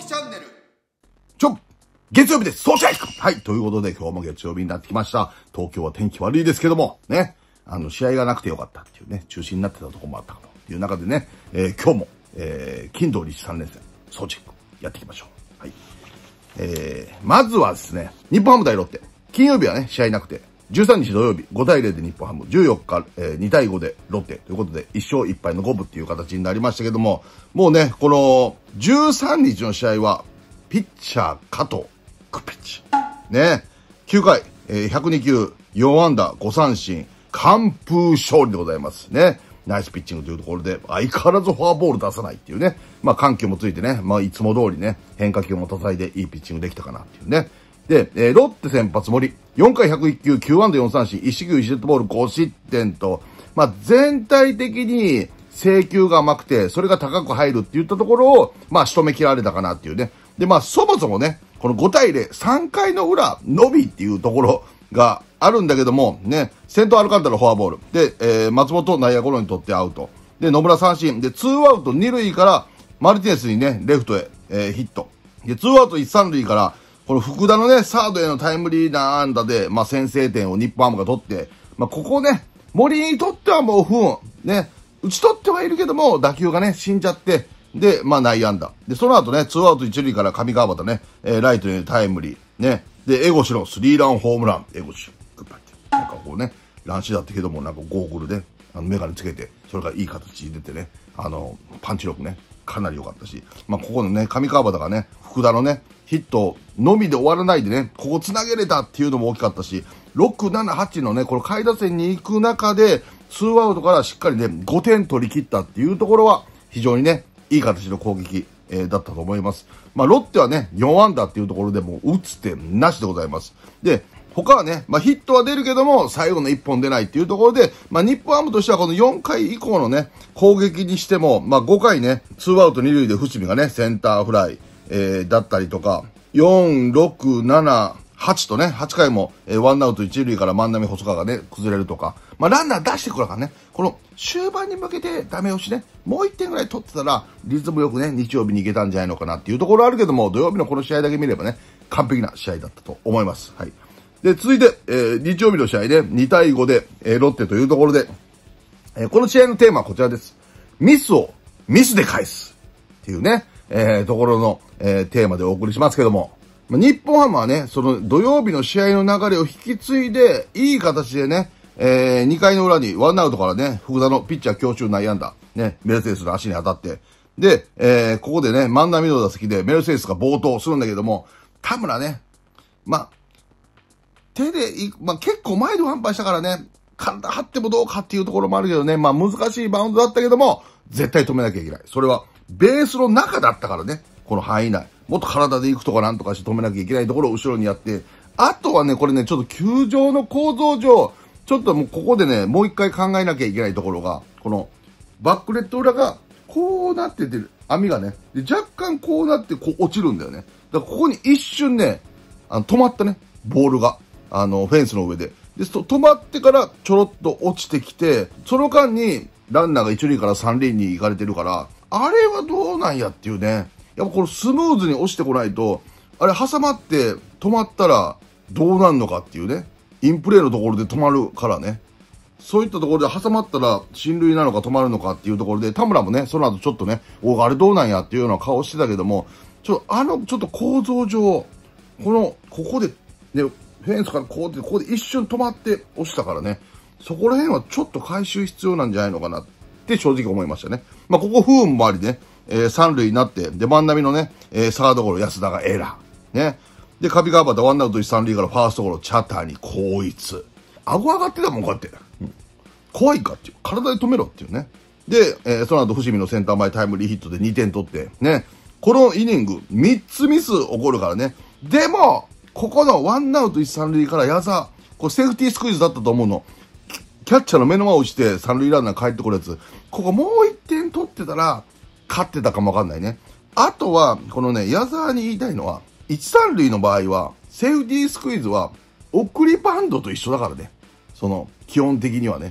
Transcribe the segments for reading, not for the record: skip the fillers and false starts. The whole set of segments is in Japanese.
木チャンネル。月曜日です。そうしゃいはい。ということで今日も月曜日になってきました。東京は天気悪いですけども、ね。試合がなくてよかったっていうね、中止になってたところもあったかという中でね、今日も、金土日3連戦、総チェックやっていきましょう。はい。まずはですね、日本ハム対ロッテ。金曜日はね、試合なくて、13日土曜日、5対0で日本ハム、14日、2対5でロッテということで、1勝1敗の5分っていう形になりましたけども、もうね、この13日の試合は、ピッチャー加藤、クピッチ。ね、9回、102球、4安打、5三振、完封勝利でございますね。ナイスピッチングというところで、相変わらずフォアボール出さないっていうね。まあ、緩急もついてね、まあ、いつも通りね、変化球も叩いていいピッチングできたかなっていうね。で、ロッテ先発森、4回101球、9安打4三振、1四球1デッドボール5失点と、まあ、全体的に制球が甘くて、それが高く入るって言ったところを、まあ、仕留め切られたかなっていうね。で、まあ、そもそもね、この5対0、3回の裏、伸びっていうところがあるんだけども、ね、先頭アルカンタラフォアボール。で、松本内野ゴロにとってアウト。で、野村三振。で、2アウト2塁から、マルティネスにね、レフトへ、ヒット。で、2アウト1、3塁から、この福田のね、サードへのタイムリーな安打で、まあ、先制点を日本ハムが取って、まあ、ここね、森にとってはもう不運。ね、打ち取ってはいるけども、打球がね、死んじゃって、で、まあ、内野安打。で、その後ね、2アウト1塁から上川端ね、ライトにタイムリー。ね。で、江越のスリーランホームラン。江越。グッバイって。なんかこうね、乱視だったけども、なんかゴーグルで、メガネつけて、それがいい形に出てね、パンチ力ね、かなり良かったし、まあ、ここのね、上川端がね、福田のね、ヒットのみで終わらないでね、ここ繋げれたっていうのも大きかったし、6、7、8のね、この下位打線に行く中で、2アウトからしっかりね、5点取り切ったっていうところは、非常にね、いい形の攻撃、だったと思います。まあ、ロッテはね、4安打っていうところでもう打つ点なしでございます。で、他はね、まあ、ヒットは出るけども、最後の1本出ないっていうところで、まあ、日本ハムとしてはこの4回以降のね、攻撃にしても、まあ、5回ね、2アウト2塁で伏見がね、センターフライ、だったりとか、4、6、7、8とね、8回も、ワンアウト1塁から万波細川がね、崩れるとか、まあ、ランナー出してくるからね、この終盤に向けてダメ押しね、もう1点ぐらい取ってたら、リズムよくね、日曜日に行けたんじゃないのかなっていうところあるけども、土曜日のこの試合だけ見ればね、完璧な試合だったと思います。はい。で、続いて、日曜日の試合で、2対5で、ロッテというところで、この試合のテーマはこちらです。ミスをミスで返すっていうね、ところの、テーマでお送りしますけども、日本ハムはね、その土曜日の試合の流れを引き継いで、いい形でね、2回の裏にワンアウトからね、福田のピッチャー強襲内野安打、ね、メルセデスの足に当たって、で、ここでね、万波の打席でメルセデスが暴投するんだけども、田村ね、まあ、手でまあ、結構前でワンパンしたからね、体張ってもどうかっていうところもあるけどね、まあ難しいバウンドだったけども、絶対止めなきゃいけない。それは、ベースの中だったからね、この範囲内。もっと体で行くとかなんとかして止めなきゃいけないところを後ろにやって、あとはね、これね、ちょっと球場の構造上、ちょっともうここでね、もう一回考えなきゃいけないところが、この、バックネット裏が、こうなってて、網がね、で若干こうなってこう落ちるんだよね。だからここに一瞬ね、止まったね、ボールが、フェンスの上で。で、止まってからちょろっと落ちてきて、その間にランナーが一塁から三塁に行かれてるから、あれはどうなんやっていうね。やっぱこれスムーズに落ちてこないと、あれ挟まって止まったらどうなんのかっていうね。インプレーのところで止まるからね。そういったところで挟まったら進塁なのか止まるのかっていうところで、田村もね、その後ちょっとね、あれどうなんやっていうような顔してたけども、ちょっと構造上、ここで、ね、フェンスからここで一瞬止まって押したからね、そこら辺はちょっと回収必要なんじゃないのかなって正直思いましたね。まあ、ここ不運もありね、三塁になって、で、万波のね、サードゴロ安田がエラー。ね。で、上川端ワンアウト一三塁からファーストゴロ、チャターに後逸。顎上がってたもん、こうやって。うん、怖いかっていう。体で止めろっていうね。で、その後、伏見のセンター前タイムリーヒットで2点取って、ね。このイニング、3つミス起こるからね。でも、ここのワンアウト一三塁から矢沢、これセーフティースクイズだったと思うの。キャッチャーの目の前を落ちて三塁ランナー帰ってくるやつ。ここもう1点取ってたら、勝ってたかもわかんないね。あとは、このね、矢沢に言いたいのは、1、3塁の場合は、セーフティースクイズは、送りバントと一緒だからね。基本的にはね。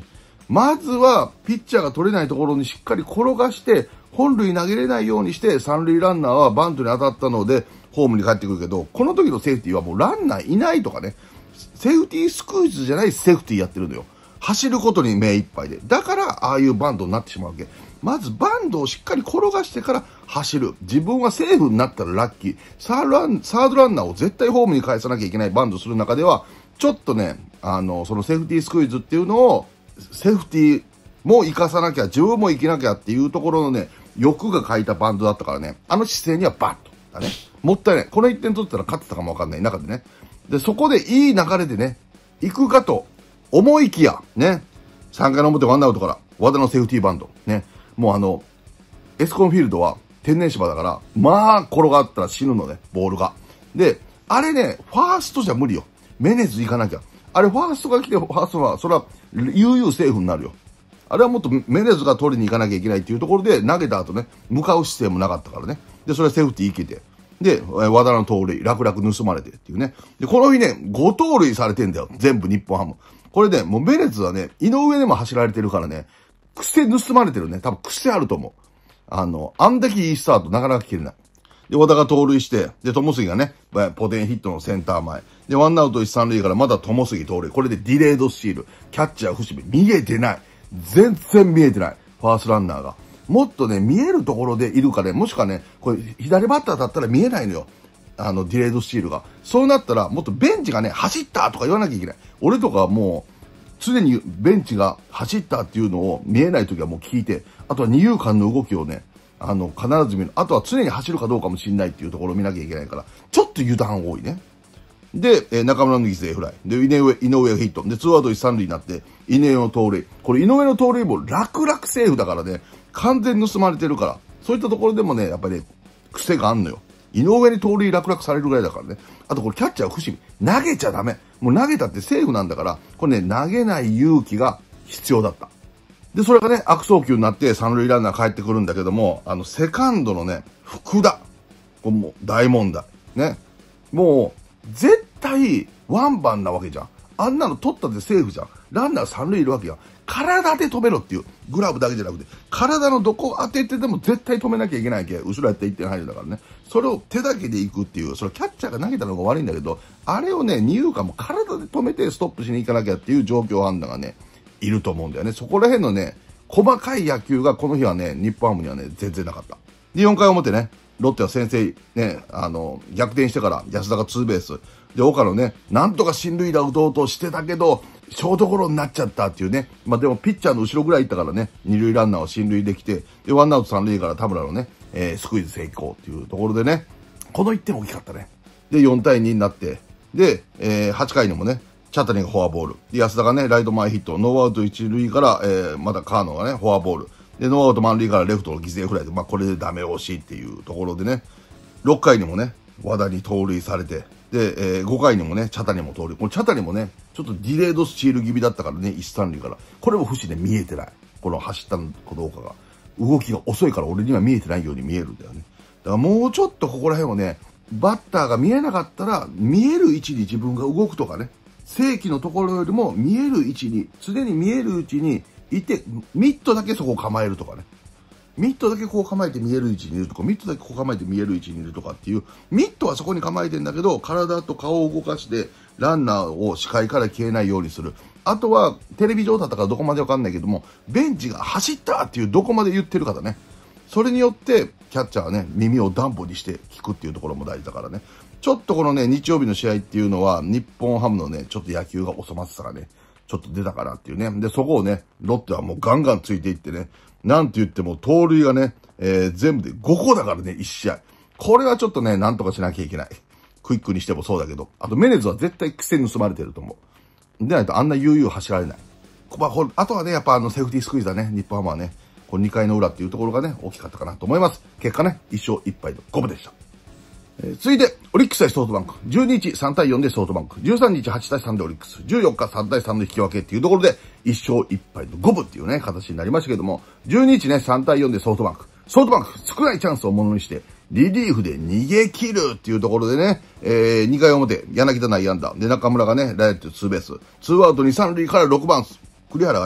まずは、ピッチャーが取れないところにしっかり転がして、本塁投げれないようにして、三塁ランナーはバントに当たったので、ホームに帰ってくるけど、この時のセーフティーはもうランナーいないとかね、セーフティースクイズじゃないセーフティーやってるのよ。走ることに目いっぱいで。だから、ああいうバントになってしまうわけ。まずバントをしっかり転がしてから走る。自分はセーフになったらラッキー。サードランナーを絶対ホームに返さなきゃいけないバントする中では、ちょっとね、そのセーフティースクイズっていうのを、セーフティーも生かさなきゃ、自分も生きなきゃっていうところのね、欲が書いたバントだったからね、あの姿勢にはバッと。だね。もったいない。この1点取ったら勝ってたかもわかんない中でね。で、そこでいい流れでね、行くかと思いきや、ね、3回の表ワンアウトから、和田のセーフティーバント。ね、もうエスコンフィールドは天然芝だから、まあ、転がったら死ぬのね、ボールが。で、あれね、ファーストじゃ無理よ。メネズ行かなきゃ。あれ、ファーストが来て、ファーストは、それは、悠々セーフになるよ。あれはもっとメネズが取りに行かなきゃいけないっていうところで、投げた後ね、向かう姿勢もなかったからね。で、それはセーフティー行けて。で、和田の盗塁、楽々盗まれてっていうね。で、この日ね、5盗塁されてんだよ。全部日本ハム。これね、もうメネズはね、井上でも走られてるからね、癖盗まれてるね。多分癖あると思う。あんだけいいスタートなかなか切れない。で、和田が盗塁して、で、友杉がね、ポテンヒットのセンター前。で、ワンアウト一三塁からまだ友杉盗塁。これでディレードスチール。キャッチャー伏見。見えてない。全然見えてない。ファーストランナーが。もっとね、見えるところでいるかね、もしくはね、これ、左バッターだったら見えないのよ。ディレードスチールが。そうなったら、もっとベンチがね、走ったとか言わなきゃいけない。俺とかはもう、常にベンチが走ったっていうのを見えないときはもう聞いて、あとは二遊間の動きをね、必ず見る。あとは常に走るかどうかもしれないっていうところを見なきゃいけないから、ちょっと油断多いね。で、中村の犠牲フライ。で、井上がヒット。で、ツーアウト一三塁になって、井上の盗塁。これ井上の盗塁も楽々セーフだからね、完全に盗まれてるから、そういったところでもね、やっぱりね、癖があんのよ。井上に盗塁楽々されるぐらいだからね。あとこれキャッチャー伏見。投げちゃダメ。もう投げたってセーフなんだから、これね、投げない勇気が必要だった。で、それがね、悪送球になって三塁ランナー帰ってくるんだけども、セカンドのね、福田。これもう大問題。ね。もう、絶対ワンバンなわけじゃん。あんなの取ったってセーフじゃん。ランナー三塁いるわけやん。体で止めろっていう。グラブだけじゃなくて、体のどこ当ててでも絶対止めなきゃいけないけ。後ろやって1点入るんだからね。それを手だけで行くっていう、それキャッチャーが投げたのが悪いんだけど、あれをね、二遊間も体で止めてストップしに行かなきゃっていう状況判断がね、いると思うんだよね。そこら辺のね、細かい野球がこの日はね、日本ハムにはね、全然なかった。で、4回表ね、ロッテは先制、ね、逆転してから安田がツーベース。で、岡野ね、なんとか進塁打打とうとしてたけど、ショートゴロになっちゃったっていうね。まあでもピッチャーの後ろぐらい行ったからね、二塁ランナーを進塁できて、で、ワンアウト三塁から田村のね、スクイズ成功っていうところでね、この1点大きかったね。で、4対2になって、で、8回にもね、茶谷がフォアボール。で、安田がね、ライト前ヒット。ノーアウト一塁から、また川野がね、フォアボール。で、ノーアウト満塁からレフトの犠牲フライで、まあこれでダメ押しっていうところでね、6回にもね、和田に盗塁されて、で、5回にもね、茶谷も盗塁。これ茶谷もね、ちょっとディレードスチール気味だったからね、一三塁から。これも節で見えてない。この走ったのかどうかが。動きが遅いから俺には見えてないように見えるんだよね。だからもうちょっとここら辺をね、バッターが見えなかったら、見える位置に自分が動くとかね、正規のところよりも見える位置に、常に見える位置にいて、ミットだけそこを構えるとかね。ミットだけこう構えて見える位置にいるとか、ミットだけこう構えて見える位置にいるとかっていう、ミットはそこに構えてんだけど、体と顔を動かして、ランナーを視界から消えないようにする。あとは、テレビ上だったからどこまでわかんないけども、ベンチが走ったっていうどこまで言ってるかだね。それによって、キャッチャーはね、耳を暖房にして聞くっていうところも大事だからね。ちょっとこのね、日曜日の試合っていうのは、日本ハムのね、ちょっと野球が収まってたらね、ちょっと出たかなっていうね。で、そこをね、ロッテはもうガンガンついていってね、なんて言っても盗塁がね、全部で5個だからね、1試合。これはちょっとね、なんとかしなきゃいけない。クイックにしてもそうだけど。あとメネズは絶対癖盗まれてると思う。でないとあんな悠々走られない。まあ、あとはね、やっぱセーフティースクイズだね、日本ハムはね。この2回の裏っていうところがね、大きかったかなと思います。結果ね、1勝1敗の5分でした。続いて、オリックス対ソフトバンク。12日3対4でソフトバンク。13日8対3でオリックス。14日3対3の引き分けっていうところで、1勝1敗の5分っていうね、形になりましたけども、12日ね、3対4でソフトバンク。ソフトバンク、少ないチャンスをものにして、リリーフで逃げ切るっていうところでね、2回表、柳田内野安打。で、中村がね、ライトツーベース。2アウト2、3塁から6番、栗原がね、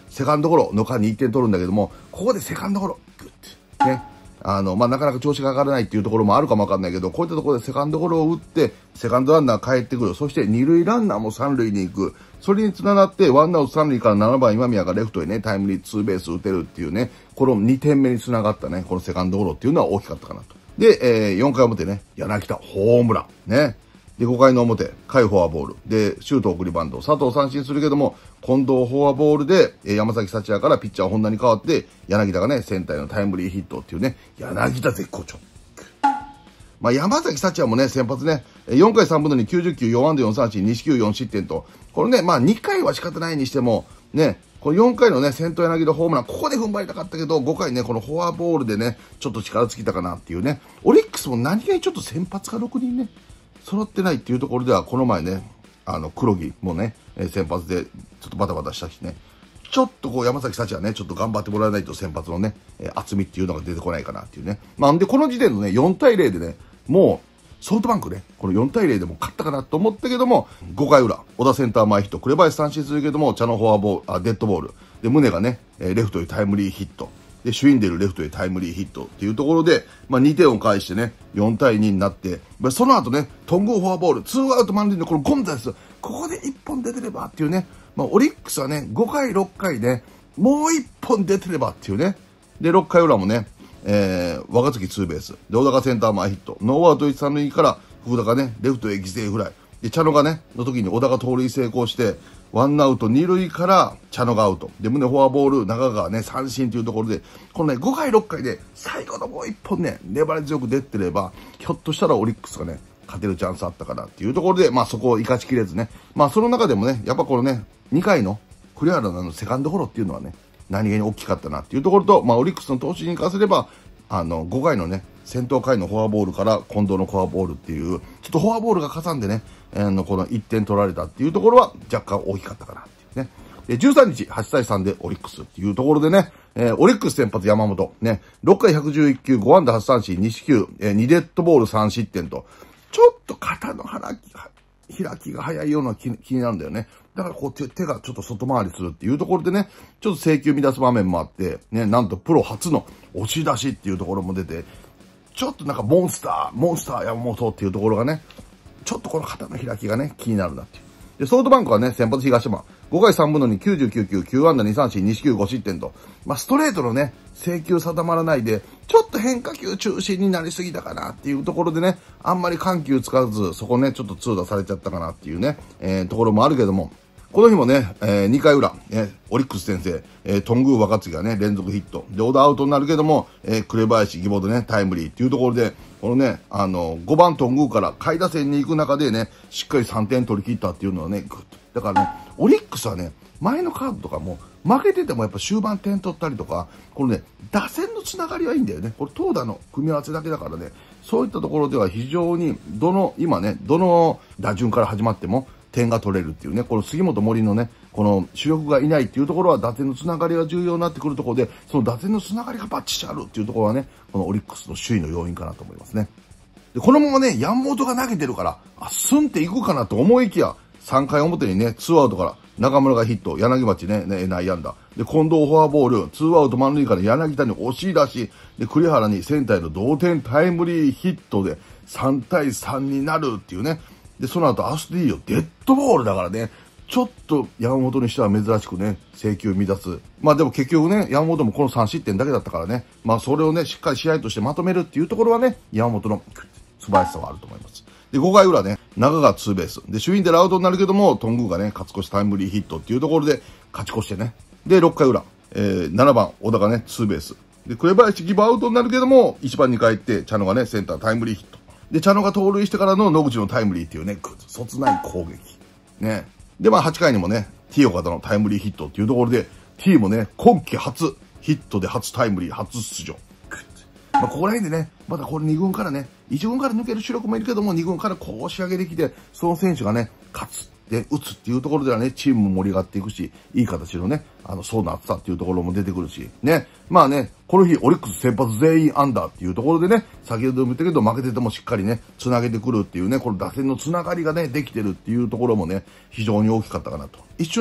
セカンドゴロの間に1点取るんだけども、ここでセカンドゴロ、グッて、ね。なかなか調子が上がらないっていうところもあるかもわかんないけど、こういったところでセカンドゴロを打って、セカンドランナー帰ってくる。そして二塁ランナーも三塁に行く。それにつながって、ワンアウト三塁から7番今宮がレフトへね、タイムリーツーベース打てるっていうね、この2点目につながったね、このセカンドゴロっていうのは大きかったかなと。で、4回表ね、柳田、ホームラン。ね。で、5回の表、甲斐フォアボール。で、シュート送りバント。佐藤三振するけども、近藤フォアボールで、山崎幸也からピッチャー本田に変わって、柳田がね、センターへのタイムリーヒットっていうね、柳田絶好調。山崎幸也もね、先発ね、4回3分の2、90球、4安打4三振、2四球4失点と、これね、2回は仕方ないにしても、ね、この4回のね、先頭柳田ホームラン、ここで踏ん張りたかったけど、5回ね、このフォアボールでね、ちょっと力尽きたかなっていうね、オリックスも何気にちょっと先発が6人ね、揃ってないっていうところでは、この前ね、黒木もね、先発でちょっとバタバタしたしね、ちょっとこう山崎幸也ね、ちょっと頑張ってもらわないと先発のね、厚みっていうのが出てこないかなっていうね。で、この時点のね、4対0でね、もう、ソフトバンクね、この4対0でも勝ったかなと思ったけども、5回裏、小田センター前ヒット、紅林三振するけども、茶野フォアボール、デッドボール。で、宗がね、レフトへタイムリーヒット。で、シュインデルレフトへタイムリーヒットっていうところで、2点を返してね、4対2になって、その後ね、頓宮フォアボール、2アウト満塁のこのゴンザレス、ここで1本出てればっていうね、オリックスはね、5回、6回で、もう1本出てればっていうね。で、6回裏もね、若月ツーベース。で、小田がセンター前ヒット。ノーアウト1、3塁から、福田がね、レフトへ犠牲フライ。で、茶野がね、の時に小田が盗塁成功して、ワンアウト2塁から茶野がアウト。で、宗フォアボール、中川ね、三振というところで、このね、5回、6回で、最後のもう1本ね、粘り強く出てれば、ひょっとしたらオリックスがね、勝てるチャンスあったかなっていうところで、そこを生かしきれずね。その中でもね、やっぱこのね、2回の栗原のセカンドゴロっていうのはね、何気に大きかったなっていうところと、オリックスの投手に関すれば、5回のね、先頭回のフォアボールから近藤のフォアボールっていう、ちょっとフォアボールがかさんでね、この1点取られたっていうところは若干大きかったかなっていうね。で、13日8対3でオリックスっていうところでね、オリックス先発山本、ね、6回111球、5安打8三振、2四球、2デッドボール3失点と、ちょっと肩の開きが早いような気になるんだよね。だからこう手がちょっと外回りするっていうところでね、ちょっと制球乱す場面もあって、ね、なんとプロ初の押し出しっていうところも出て、ちょっとなんかモンスター山本っていうところがね、ちょっとこの肩の開きがね、気になるなっていう。で、ソフトバンクはね、先発東山。5回3分の2、99球、9安打2三振、2四球5失点と。ストレートのね、制球定まらないで、ちょっと変化球中心になりすぎたかなっていうところでね、あんまり緩急使わず、そこね、ちょっと痛打されちゃったかなっていうね、ところもあるけども、この日もね、2回裏、オリックス先生、頓宮若月がね、連続ヒット。で、オーダーアウトになるけども、紅林義母でね、タイムリーっていうところで、このね、5番頓宮から下位打線に行く中でね、しっかり3点取り切ったっていうのはね、グッと。だからね、オリックスはね、前のカードとかも、負けててもやっぱ終盤点取ったりとか、このね、打線のつながりはいいんだよね。これ投打の組み合わせだけだからね、そういったところでは非常に、今ね、どの打順から始まっても、点が取れるっていうね、この杉本森のね、この主力がいないっていうところは打線のつながりが重要になってくるところで、その打線のつながりがバッチシあるっていうところはね、このオリックスの首位の要因かなと思いますね。で、このままね、山本が投げてるから、スンっていくかなと思いきや、3回表にね、2アウトから中村がヒット、柳町ね、内野安打。で、近藤フォアボール、2アウト満塁から柳田に押し出し、で、栗原にセンターへの同点タイムリーヒットで3対3になるっていうね。で、その後アスティーヨデッドボールだからね、ちょっと山本にしては珍しくね、制球乱す。でも結局ね、山本もこの3失点だけだったからね、それをね、しっかり試合としてまとめるっていうところはね、山本の素晴らしさはあると思います。で、5回裏ね、中がツーベース。で、シュインでアウトになるけども、頓宮がね、勝ち越しタイムリーヒットっていうところで勝ち越してね。で、6回裏、7番、小田がね、ツーベース。で、紅林ギブアウトになるけども、1番に帰って、茶野がね、センタータイムリーヒット。で、茶野が盗塁してからの野口のタイムリーっていうね、そつない攻撃。ね。で、8回にもね、T 岡田のタイムリーヒットっていうところで、T もね、今季初ヒットで初タイムリー、初出場。ここら辺でね、またこれ2軍からね、1軍から抜ける主力もいるけども、2軍からこう仕上げてきて、その選手がね、勝つ。で、打つっていうところではね、チームも盛り上がっていくし、いい形のね、層の厚さっていうところも出てくるし、ね。この日、オリックス先発全員アンダーっていうところでね、先ほども言ったけど、負けててもしっかりね、繋げてくるっていうね、この打線の繋がりがね、できてるっていうところもね、非常に大きかったかなと。一瞬ね、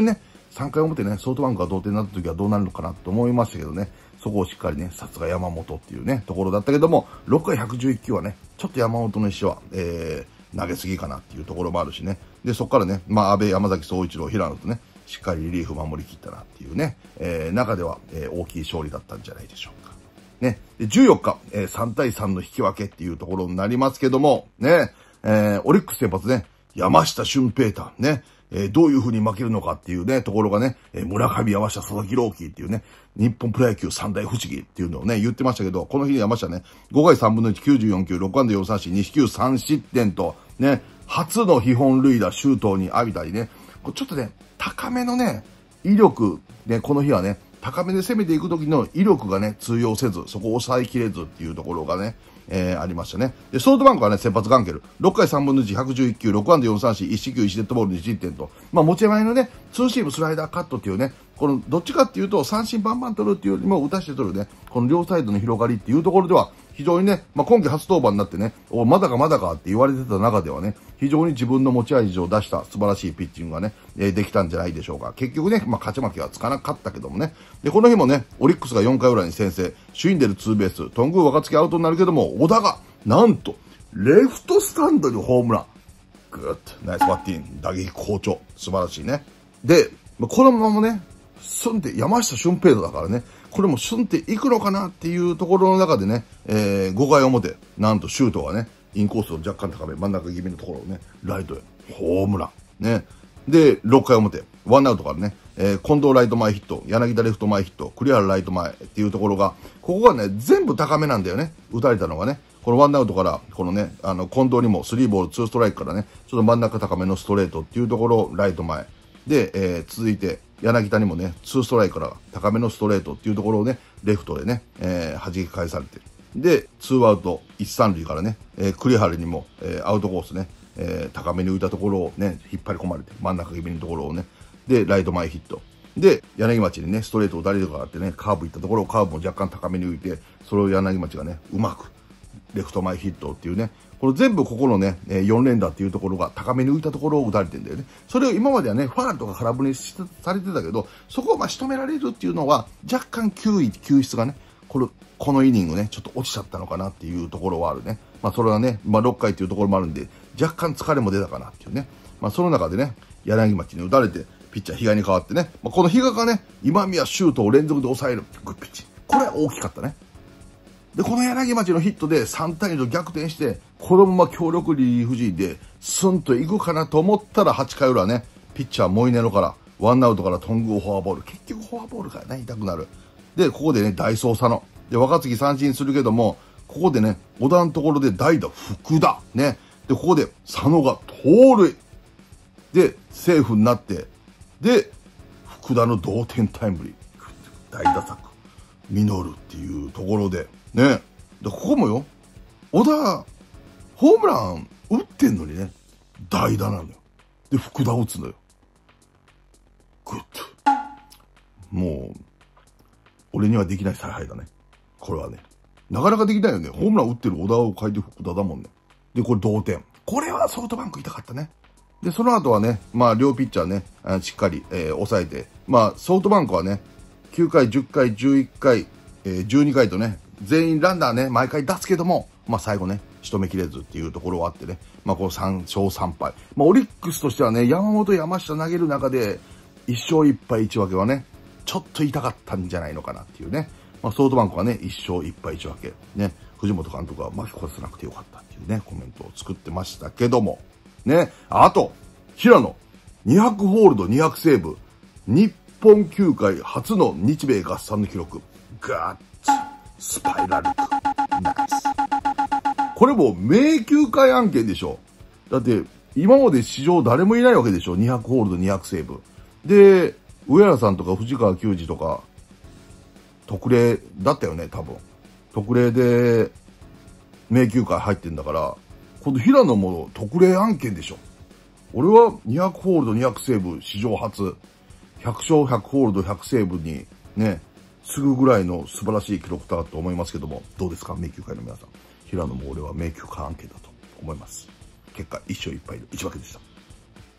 3回表ね、ソフトバンクが同点になった時はどうなるのかなと思いましたけどね、そこをしっかりね、さすが山本っていうね、ところだったけども、6回111球はね、ちょっと山本の石は、投げすぎかなっていうところもあるしね。で、そこからね、まあ、阿部、山崎、総一郎、平野とね、しっかりリリーフ守り切ったなっていうね、中では、大きい勝利だったんじゃないでしょうか。ね。で、14日、3対3の引き分けっていうところになりますけども、ね、オリックス先発ね、山下俊平太、ね、どういう風に負けるのかっていうね、ところがね、村上、山下、佐々木朗希っていうね、日本プロ野球三大不思議っていうのをね、言ってましたけど、この日に山下ね、5回3分の1、94球、6安打4三振、2四球3失点と、ね、初の被本塁打、周東に浴びたりね、ちょっとね、高めのね、威力、ね、この日はね、高めで攻めていく時の威力がね、通用せず、そこを抑えきれずっていうところがね、ありましたね。で、ソフトバンクはね、先発ガンケル。6回3分の1、111球、6安打4三振、1四球1デッドボール2失点と。まあ、持ち前のね、ツーシームスライダーカットっていうね、この、どっちかっていうと、三振バンバン取るっていうよりも、打たして取るね、この両サイドの広がりっていうところでは、非常にね、まあ、今季初登板になってね、まだかまだかって言われてた中ではね、非常に自分の持ち味を出した素晴らしいピッチングがね、できたんじゃないでしょうか。結局ね、まあ、勝ち負けはつかなかったけどもね。で、この日もね、オリックスが4回裏に先制、首位に出るツーベース、頓宮若月アウトになるけども、小田が、なんと、レフトスタンドにホームラン。グーッと、ナイスバッティング、打撃好調。素晴らしいね。で、このままね、スンって山下俊平太だからね、これもスンっていくのかなっていうところの中でね、5回表、なんとシュートがね、インコースを若干高め、真ん中気味のところをね、ライトへ、ホームラン。ね。で、6回表、ワンアウトからね、近藤ライト前ヒット、柳田レフト前ヒット、栗原ライト前っていうところが、ここがね、全部高めなんだよね。打たれたのがね。このワンアウトから、このね、近藤にも3ボール2ストライクからね、ちょっと真ん中高めのストレートっていうところ、ライト前。で、続いて、柳田にもね、2ストライクから高めのストレートっていうところをね、レフトでね、弾き返されて。で、2アウト1、3塁からね、栗原にも、アウトコースね、高めに浮いたところをね、引っ張り込まれて、真ん中気味のところをね、で、ライト前ヒット。で、柳町にね、ストレートを打たれるからってね、カーブ行ったところをカーブも若干高めに浮いて、それを柳町がね、うまく、レフト前ヒットっていうね、これ全部ここのね、4連打っていうところが高めに浮いたところを打たれてんだよね。それを今まではね、ファールとか空振りされてたけど、そこをまあ仕留められるっていうのは、若干球質がね、このイニングね、ちょっと落ちちゃったのかなっていうところはあるね。まあそれはね、まあ6回っていうところもあるんで、若干疲れも出たかなっていうね。まあその中でね、柳町に打たれて、ピッチャー比嘉に変わってね、まあ、この比嘉がね、今宮シュートを連続で抑える、グッピッチ。これは大きかったね。で、この柳町のヒットで3対2と逆転して、このまま強力リリーフ陣で、スンと行くかなと思ったら8回裏ね、ピッチャーモイネロから、ワンアウトから頓宮フォアボール。結局フォアボールがね、痛くなる。で、ここでね、代走佐野。で、若月三振するけども、ここでね、小田のところで代打福田。ね。で、ここで佐野が盗塁。で、セーフになって、で、福田の同点タイムリー。大打作。実るっていうところで、ね。で、ここもよ、小田、ホームラン打ってんのにね、代打なのよ。で、福田打つのよ。グッと。もう、俺にはできない采配だね。これはね。なかなかできないよね。ホームラン打ってる小田を変えて福田だもんね。で、これ同点。これはソフトバンク痛かったね。で、その後はね、まあ、両ピッチャーね、しっかり、抑えて、まあ、ソフトバンクはね、9回、10回、11回、12回とね、全員ランナーね、毎回出すけども、まあ、最後ね、仕留めきれずっていうところはあってね、まあ、この3勝3敗。まあ、オリックスとしてはね、山本、山下投げる中で、1勝1敗1分けはね、ちょっと痛かったんじゃないのかなっていうね。まあ、ソフトバンクはね、1勝1敗1分け。ね、藤本監督は巻き込ませなくてよかったっていうね、コメントを作ってましたけども。ね、あと、平野、200ホールド200セーブ、日本球界初の日米合算の記録。ガッツ、スパイラルク、ナイス。これも名球会案件でしょ。だって、今まで史上誰もいないわけでしょ。200ホールド200セーブ。で、上原さんとか藤川球児とか、特例だったよね、多分。特例で、名球会入ってんだから、今度平野も特例案件でしょ。俺は200ホールド200セーブ史上初、100勝100ホールド100セーブにね、すぐぐらいの素晴らしい記録だと思いますけども、どうですか、名球会の皆さん。平野も俺は名球会案件だと思います。結果1勝1敗の1分けでした。さ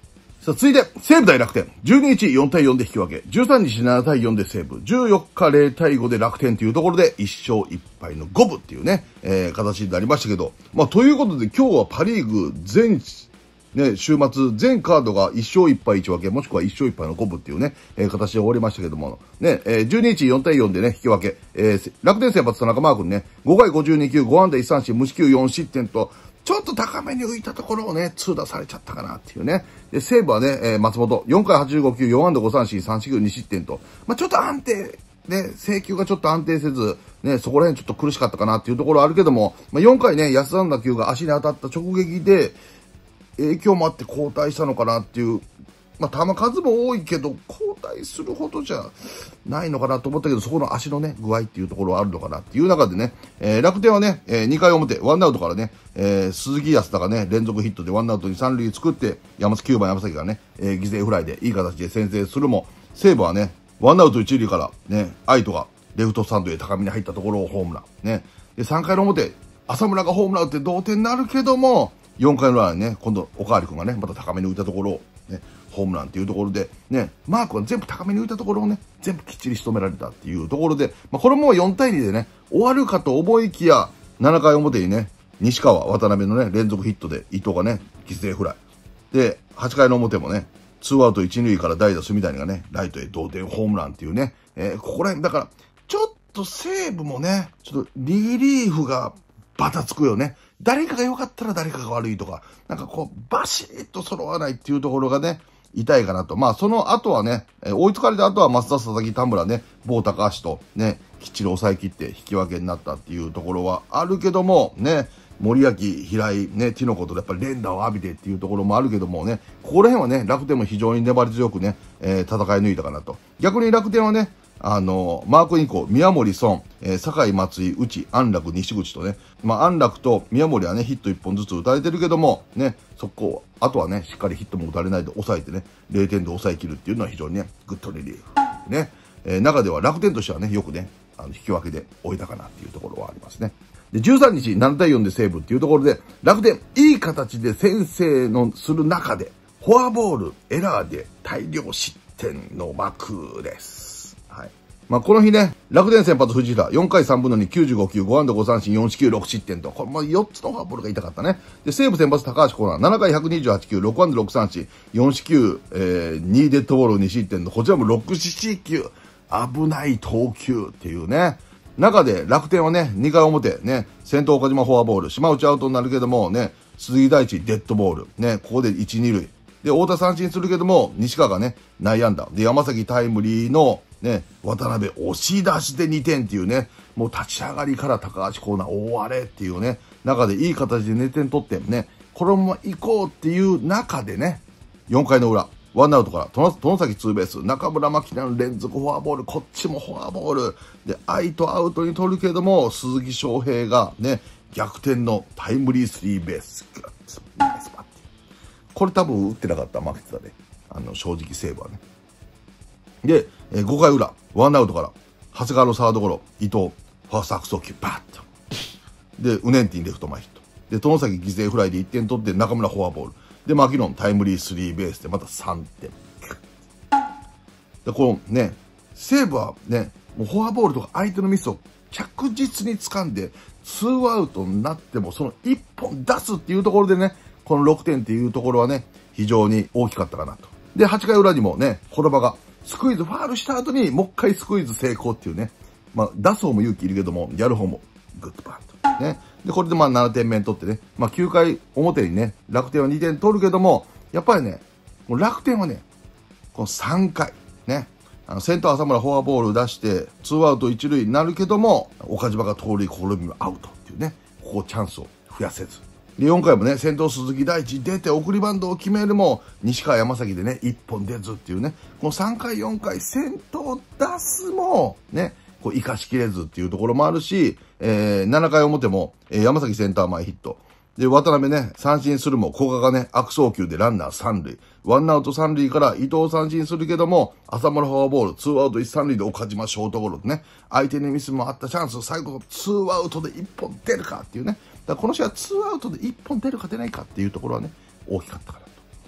さあ、続いて、西武対楽天。12日4対4で引き分け。13日7対4で西武。14日0対5で楽天というところで、1勝1敗の5分っていうね、形になりましたけど。まあ、ということで今日はパリーグ全、ね、週末、全カードが1勝1敗1分け、もしくは1勝1敗の5分っていうね、形で終わりましたけども、ね、12日4対4でね、引き分け、楽天先発田中マー君ね、5回52球、5安打1三振、無四球4失点と、ちょっと高めに浮いたところをね、痛打されちゃったかなっていうね。で、西武はね、松本、4回85球、4安打5三振、3四球2失点と、まあ、ちょっと安定、ね、制球がちょっと安定せず、ね、そこら辺ちょっと苦しかったかなっていうところはあるけども、まあ、4回ね、安田の打球が足に当たった直撃で、影響もあって交代したのかなっていう、まあ、球数も多いけど、交代するほどじゃないのかなと思ったけど、そこの足のね、具合っていうところはあるのかなっていう中でね、楽天はね、2回表、ワンアウトからね、鈴木康太がね、連続ヒットでワンアウトに3塁作って、9番山崎がね、犠牲フライでいい形で先制するも、西武はね、ワンアウト1塁からね、愛斗がレフトスタンドへ高めに入ったところをホームラン。ね。で、3回の表、浅村がホームラン打って同点になるけども、4回の裏にね、今度、おかわり君がね、また高めに浮いたところを、ね、ホームランっていうところで、ね、マークは全部高めに浮いたところをね、全部きっちり仕留められたっていうところで、まあ、これも4対2でね、終わるかと思いきや、7回表にね、西川、渡辺のね、連続ヒットで、伊藤がね、犠牲フライ。で、8回の表もね、2アウト1塁から代打隅谷がね、ライトへ同点ホームランっていうね、ここら辺、だから、ちょっと西武もね、ちょっとリリーフがバタつくよね。誰かが良かったら誰かが悪いとか、なんかこう、バシッと揃わないっていうところがね、痛いかなと。まあ、その後はね、追いつかれた後は増田、佐々木、田村ね、某高橋とね、きっちり抑え切って引き分けになったっていうところはあるけども、ね、森脇、平井、ね、ティノコとやっぱり連打を浴びてっていうところもあるけどもね、ここら辺はね、楽天も非常に粘り強くね、戦い抜いたかなと。逆に楽天はね、マーク以降、宮森孫、酒井松井、内、安楽、西口とね、まあ、安楽と宮森はね、ヒット1本ずつ打たれてるけども、ね、そこ、あとはね、しっかりヒットも打たれないで抑えてね、0点で抑え切るっていうのは非常にね、グッドリリーフ。ね、中では楽天としてはね、よくね、引き分けで終えたかなっていうところはありますね。で、13日7対4で西武っていうところで、楽天、いい形で先制のする中で、フォアボール、エラーで大量失点の幕です。はい。まあ、この日ね、楽天先発藤平、4回3分の2、95球、5安打5三振、4四球6失点と、これも4つのフォアボールが痛かったね。で、西武先発高橋光成、7回128球、6安打6三振、4四球、2デッドボール2失点と、こちらも6四球、危ない投球っていうね。中で楽天はね、2回表、ね、先頭岡島フォアボール、島内アウトになるけども、ね、鈴木大地デッドボール、ね、ここで1、2塁。で、太田三振するけども、西川がね、内野安打。で、山崎タイムリーの、ね、渡辺押し出しで2点っていうね、もう立ち上がりから高橋光成大荒れっていうね、中でいい形で2点取ってね、このまま行こうっていう中でね、4回の裏、ワンアウトから、外崎ツーベース、中村牧の連続フォアボール、こっちもフォアボール。で、愛とアウトに取るけども、鈴木翔平がね、逆転のタイムリースリーベース。ナイスバッティング。これ多分打ってなかったら負けてたね。正直西武はね。で、5回裏、ワンアウトから、長谷川のサードゴロ、伊藤、ファースト悪送球、バッと。で、ウネンティンレフト前ヒット。で、外崎犠牲フライで1点取って、中村フォアボール。で、マキノンタイムリースリーベースでまた3点。で、このね、西武はね、もうフォアボールとか相手のミスを着実に掴んで、2アウトになってもその1本出すっていうところでね、この6点っていうところはね、非常に大きかったかなと。で、8回裏にもね、児玉がスクイズファールした後にもう一回スクイズ成功っていうね、まあ、出す方も勇気いるけども、やる方もグッドバッと。ね。で、これでまあ7点目取ってね、まあ9回表にね、楽天は2点取るけども、やっぱりね、もう楽天はね、この3回、ね、先頭浅村フォアボール出して、2アウト1塁になるけども、岡島が盗塁試みはアウトっていうね、ここチャンスを増やせず。で、4回もね、先頭鈴木大地出て送りバントを決めるも、西川山崎でね、1本出ずっていうね、この3回4回先頭出すも、ね、こう生かしきれずっていうところもあるし、7回表も、山崎センター前ヒット。で、渡辺ね、三振するも、古賀がね、悪送球でランナー3塁。ワンアウト3塁から伊藤三振するけども、浅村フォアボール、2アウト1、3塁で岡島ショートゴロでね、相手にミスもあったチャンス、最後2アウトで1本出るかっていうね。だからこの試合は2アウトで1本出るか出ないかっていうところはね、大きかったかなと。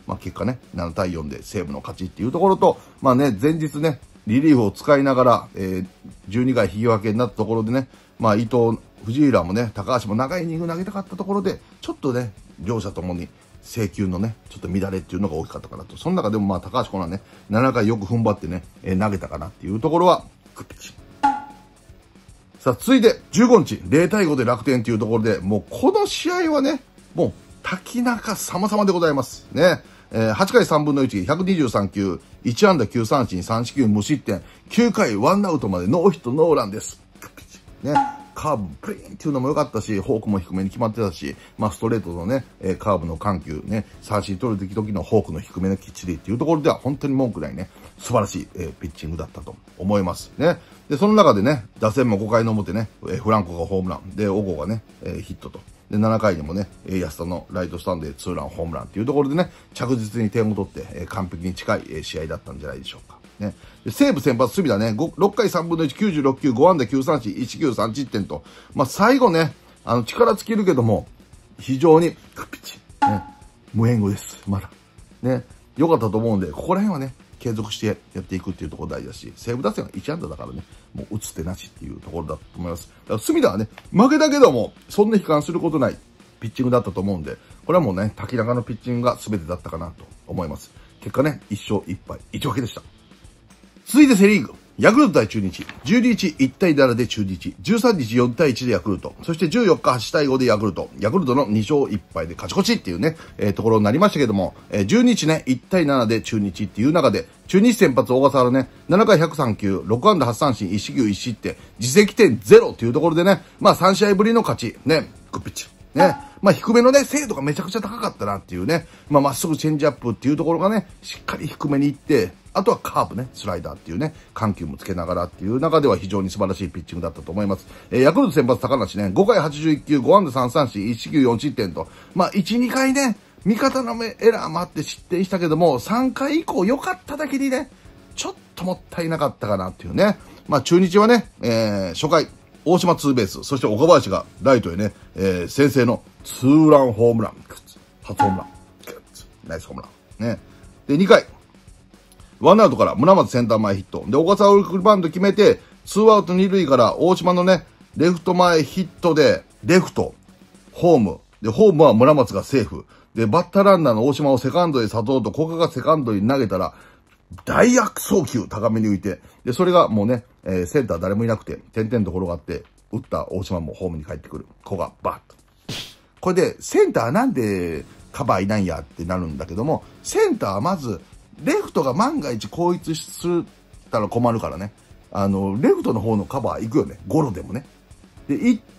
まあ結果ね、7対4で西武の勝ちっていうところと、まあね、前日ね、リリーフを使いながら、12回引き分けになったところでね、まあ伊藤、藤浦もね、高橋も長いイニング投げたかったところで、ちょっとね、両者ともに制球のね、ちょっと乱れっていうのが大きかったかなと。その中でもまあ高橋コナンね、7回よく踏ん張ってね、投げたかなっていうところは、グッピチ。さあ、続いて15日、0対5で楽天っていうところで、もうこの試合はね、もう滝中様々でございます。ね。8回3分の1、123球、1安打9三振、3四球無失点、9回1アウトまでノーヒットノーランです。ね。カーブ、プリーンっていうのも良かったし、フォークも低めに決まってたし、まあストレートのね、カーブの緩急、ね、三振取る時のフォークの低めのきっちりっていうところでは本当に文句ないね、素晴らしい、ピッチングだったと思います。ね。で、その中でね、打線も5回の表ね、フランコがホームラン、で、オゴがね、ヒットと。で、7回にもね、安田のライトスタンドでツーランホームランっていうところでね、着実に点を取って、完璧に近い、試合だったんじゃないでしょうか。ね。で西武先発、隅田ね、6回3分の1、96球、5安打9三振、1球3失点と、まあ、最後ね、力尽きるけども、非常に、グッピチ、ね、無援護です、まだ。ね、良かったと思うんで、ここら辺はね、継続してやっていくっていうところ大事だし、西武打線は1安打だからね、もう打つってなしっていうところだと思います。だから隅田はね、負けたけども、そんな悲観することないピッチングだったと思うんで、これはもうね、滝中のピッチングが全てだったかなと思います。結果ね、1勝1敗、1分けでした。続いてセリーグ。ヤクルト対中日。12日1対7で中日。13日4対1でヤクルト。そして14日8対5でヤクルト。ヤクルトの2勝1敗で勝ち越しっていうね、ところになりましたけども、12日ね、1対7で中日っていう中で、中日先発小笠原ね、7回103球、6安打8三振、1四球1失点、自責点0っていうところでね、まあ3試合ぶりの勝ち。ね、グッピッチ。ね。まあ低めのね、精度がめちゃくちゃ高かったなっていうね。まあまっすぐチェンジアップっていうところがね、しっかり低めに行って、あとはカーブね、スライダーっていうね、緩急もつけながらっていう中では非常に素晴らしいピッチングだったと思います。ヤクルト先発高梨ね、5回81球、5安打3三振、1四球4失点と、まあ1、2回ね、味方のエラーもあって失点したけども、3回以降良かっただけにね、ちょっともったいなかったかなっていうね。まあ中日はね、初回、大島ツーベース、そして岡林がライトへね、先制のツーランホームラン。初ホームラン。ナイスホームラン。ね。で、2回。ワンアウトから村松センター前ヒット。で、小笠原送りバント決めて、ツーアウト2塁から大島のね、レフト前ヒットで、レフト、ホーム。で、ホームは村松がセーフ。で、バッターランナーの大島をセカンドへ佐藤と古賀がセカンドに投げたら、大悪送球高めに浮いて、で、それがもうね、センター誰もいなくて、点々と転がって、打った大島もホームに帰ってくる。古賀、バッと。これで、センターなんでカバーいないんやってなるんだけども、センターはまず、レフトが万が一後逸するたら困るからね。レフトの方のカバー行くよね。ゴロでもね。で、行って、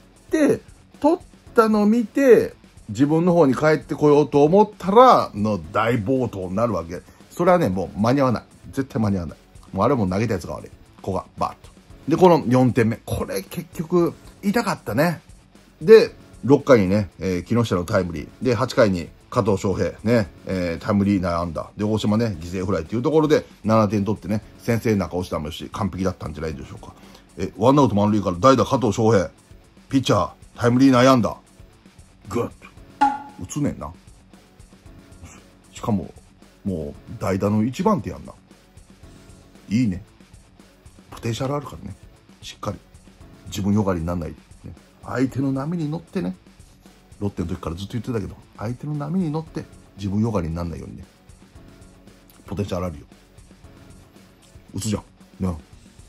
取ったのを見て、自分の方に帰ってこようと思ったら、の大暴投になるわけ。それはね、もう間に合わない。絶対間に合わない。もうあれも投げたやつが悪い。ここが、バーッと。で、この4点目。これ結局、痛かったね。で、6回にね、木下のタイムリー。で、8回に加藤翔平、ね、タイムリー内安打。で、大島ね、犠牲フライっていうところで7点取ってね、先制中押したもよし、完璧だったんじゃないでしょうか。ワンアウト満塁から代打加藤翔平。ピッチャー、タイムリー内安打。グッと。打つねんな。しかも、もう、代打の1番手やんな。いいね。ポテンシャルあるからね。しっかり。自分よがりにならない。ね、相手の波に乗ってね。ロッテの時からずっと言ってたけど、相手の波に乗って自分よがりにならないようにね。ポテンシャルあるよ。打つじゃん。ね。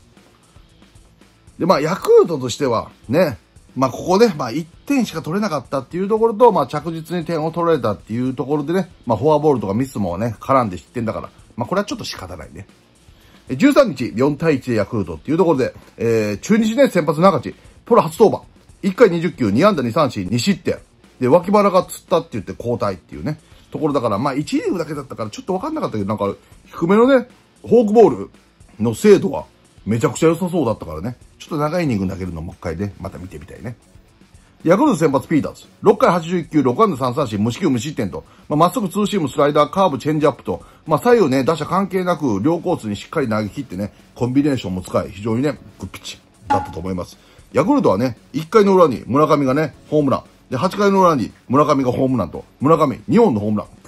で、まあ、ヤクルトとしては、ね。まあ、ここで、まあ、1点しか取れなかったっていうところと、まあ、着実に点を取られたっていうところでね、まあ、フォアボールとかミスもね、絡んで失点だから、まあ、これはちょっと仕方ないね。13日、4対1でヤクルトっていうところで、中日ね、先発中地、プロ初登板。1回20球、2安打2三振、2失点。で、脇腹がつったって言って交代っていうね、ところだから、まあ、1イニングだけだったからちょっとわかんなかったけど、なんか、低めのね、フォークボールの精度がめちゃくちゃ良さそうだったからね、ちょっと長いイニング投げるのもう一回ね、また見てみたいね。ヤクルト先発ピーターズ。6回81球、6安打3三振、無四球無失点と、まっすぐツーシーム、スライダー、カーブ、チェンジアップと、まあ、左右ね、打者関係なく、両コースにしっかり投げ切ってね、コンビネーションも使い、非常にね、グッピッチだったと思います。ヤクルトはね、1回の裏に村上がね、ホームラン。で、8回の裏に村上がホームランと、村上2本のホームラン。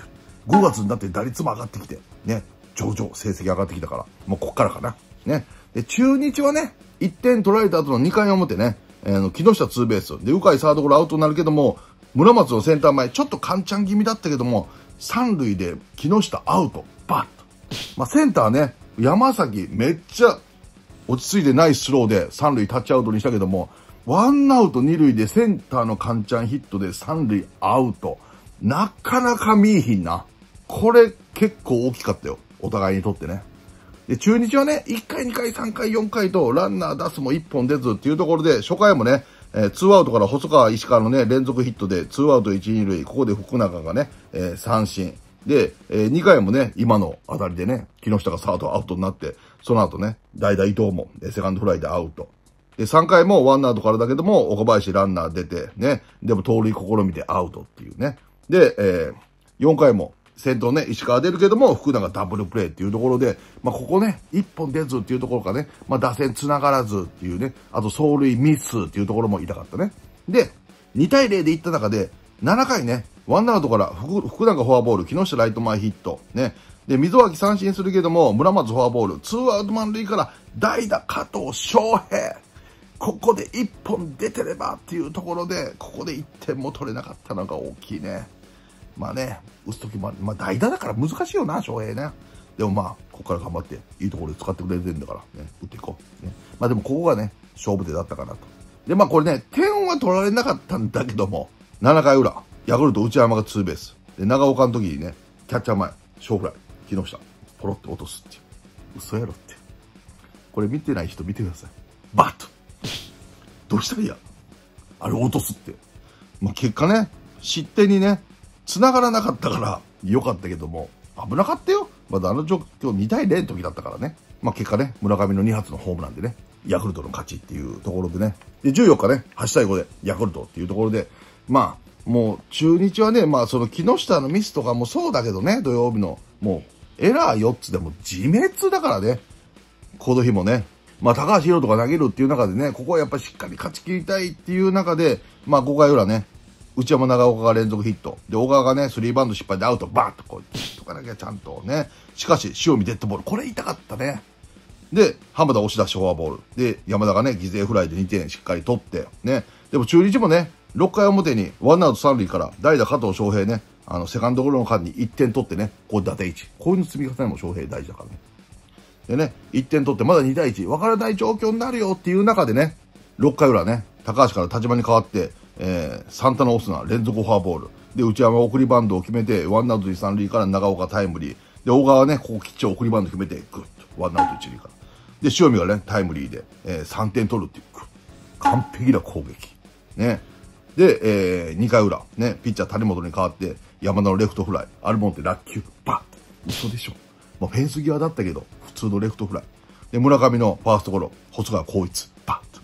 5月になって打率も上がってきて、ね、上々成績上がってきたから、もうこっからかな。ね。で、中日はね、1点取られた後の2回表ね、木下ツーベース。で、鵜飼サードゴロアウトになるけども、村松のセンター前、ちょっとカンチャン気味だったけども、三塁で木下アウト、バッと。まあ、センターね、山崎めっちゃ落ち着いてナイススローで三塁タッチアウトにしたけども、ワンアウト二塁でセンターのカンチャンヒットで三塁アウト。なかなか見えひんな。これ結構大きかったよ。お互いにとってね。で、中日はね、1回、2回、3回、4回とランナー出すも1本出ずっていうところで、初回もね、ツーアウトから細川、石川のね、連続ヒットで、ツーアウト1、2塁、ここで福永がね、三振。で、2回もね、今の当たりでね、木下がサードアウトになって、その後ね、代打伊藤も、セカンドフライでアウト。で、3回もワンアウトからだけども、岡林ランナー出て、ね、でも盗塁試みてアウトっていうね。で、4回も、先頭ね、石川出るけども、福永ダブルプレーっていうところで、まあ、ここね、1本出ずっていうところかね、まあ、打線繋がらずっていうね、あと走塁ミスっていうところも痛かったね。で、2対0でいった中で、7回ね、ワンアウトから福永フォアボール、木下ライト前ヒット、ね。で、溝脇三振するけども、村松フォアボール、ツーアウト満塁から代打加藤翔平。ここで1本出てればっていうところで、ここで1点も取れなかったのが大きいね。まあね、打つときも、まあ代打だから難しいよな、翔平ね。でもまあ、ここから頑張って、いいところで使ってくれてるんだから、ね、打っていこう。ね、まあでもここがね、勝負手だったかなと。で、まあこれね、点は取られなかったんだけども、7回裏、ヤクルト内山がツーベース。で、長岡の時にね、キャッチャー前、小フライ、木下、ポロって落とすっていう。嘘やろって。これ見てない人見てください。バッと。どうしたらいいや。あれ落とすって。まあ結果ね、失点にね、繋がらなかったから良かったけども、危なかったよ。まだあの状況2対0の時だったからね。まあ結果ね、村上の2発のホームランでね、ヤクルトの勝ちっていうところでね。で、14日ね、8対5でヤクルトっていうところで、まあ、もう中日はね、まあその木下のミスとかもそうだけどね、土曜日の、もうエラー4つでも自滅だからね。この日もね、まあ高橋宏斗が投げるっていう中でね、ここはやっぱりしっかり勝ち切りたいっていう中で、まあ5回裏ね、内山長岡が連続ヒット。で、小川がね、スリーバウンド失敗でアウト、バーッとこう、とかなきゃちゃんとね。しかし、塩見デッドボール。これ痛かったね。で、浜田押し出しフォアボール。で、山田がね、犠牲フライで2点しっかり取って、ね。でも中日もね、6回表にワンアウト3塁から代打加藤翔平ね、セカンドゴロの間に1点取ってね、こう打点1。こういうの積み重ねも翔平大事だからね。でね、1点取ってまだ2対1。分からない状況になるよっていう中でね、6回裏ね、高橋から田島に変わって、サンタナオスナ連続フォアボール。で、内山送りバンドを決めて、ワンアウト3塁から長岡タイムリー。で、小川はね、ここきっちり送りバンド決めて、グッと、ワンアウト1塁から。で、塩見がね、タイムリーで、3点取るっていう、完璧な攻撃。ね。で、2回裏、ね、ピッチャー谷本に変わって、山田のレフトフライ。アルモンテ落球、バッ嘘でしょ。まあ、フェンス際だったけど、普通のレフトフライ。で、村上のファーストゴロ、細川光一、バッと。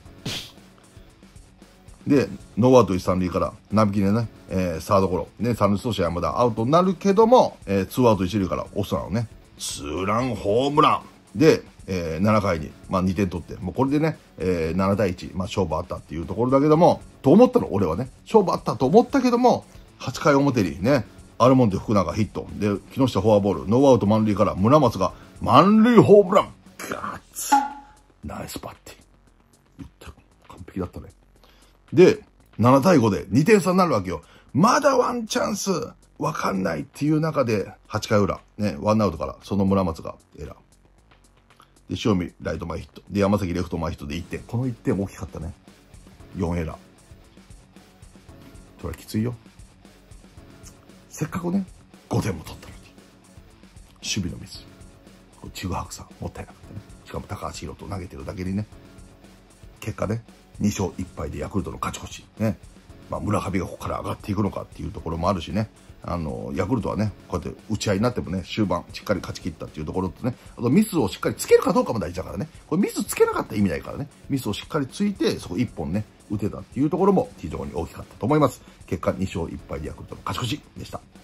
で、ノーアウト一三塁から、並木でね、サードゴロ、ね、三塁走者山田アウトになるけども、ツーアウト一塁からオスナのね、ツーランホームランで、7回に、まあ2点取って、もうこれでね、7対1、まあ勝負あったっていうところだけども、と思ったの、俺はね、勝負あったと思ったけども、8回表にね、アルモンテ福永ヒット、で、木下フォアボール、ノーアウト満塁から村松が満塁ホームラン、ガッツナイスバッティング。言った。完璧だったね。で、7対5で2点差になるわけよ。まだワンチャンス、わかんないっていう中で、8回裏、ね、ワンアウトから、その村松がエラー。で、塩見、ライト前ヒット。で、山崎レフト前ヒットで1点。この1点大きかったね。4エラー。それはきついよ。せっかくね、5点も取ったのに。守備のミス。ちぐはぐさ、もったいなかったね。しかも高橋宏斗投げてるだけにね。結果ね、2勝1敗でヤクルトの勝ち越し。ね。まあ、村上がここから上がっていくのかっていうところもあるしね。ヤクルトはね、こうやって打ち合いになってもね、終盤しっかり勝ち切ったっていうところとね、あとミスをしっかりつけるかどうかも大事だからね。これミスつけなかったら意味ないからね。ミスをしっかりついて、そこ1本ね、打てたっていうところも非常に大きかったと思います。結果2勝1敗でヤクルトの勝ち越しでした。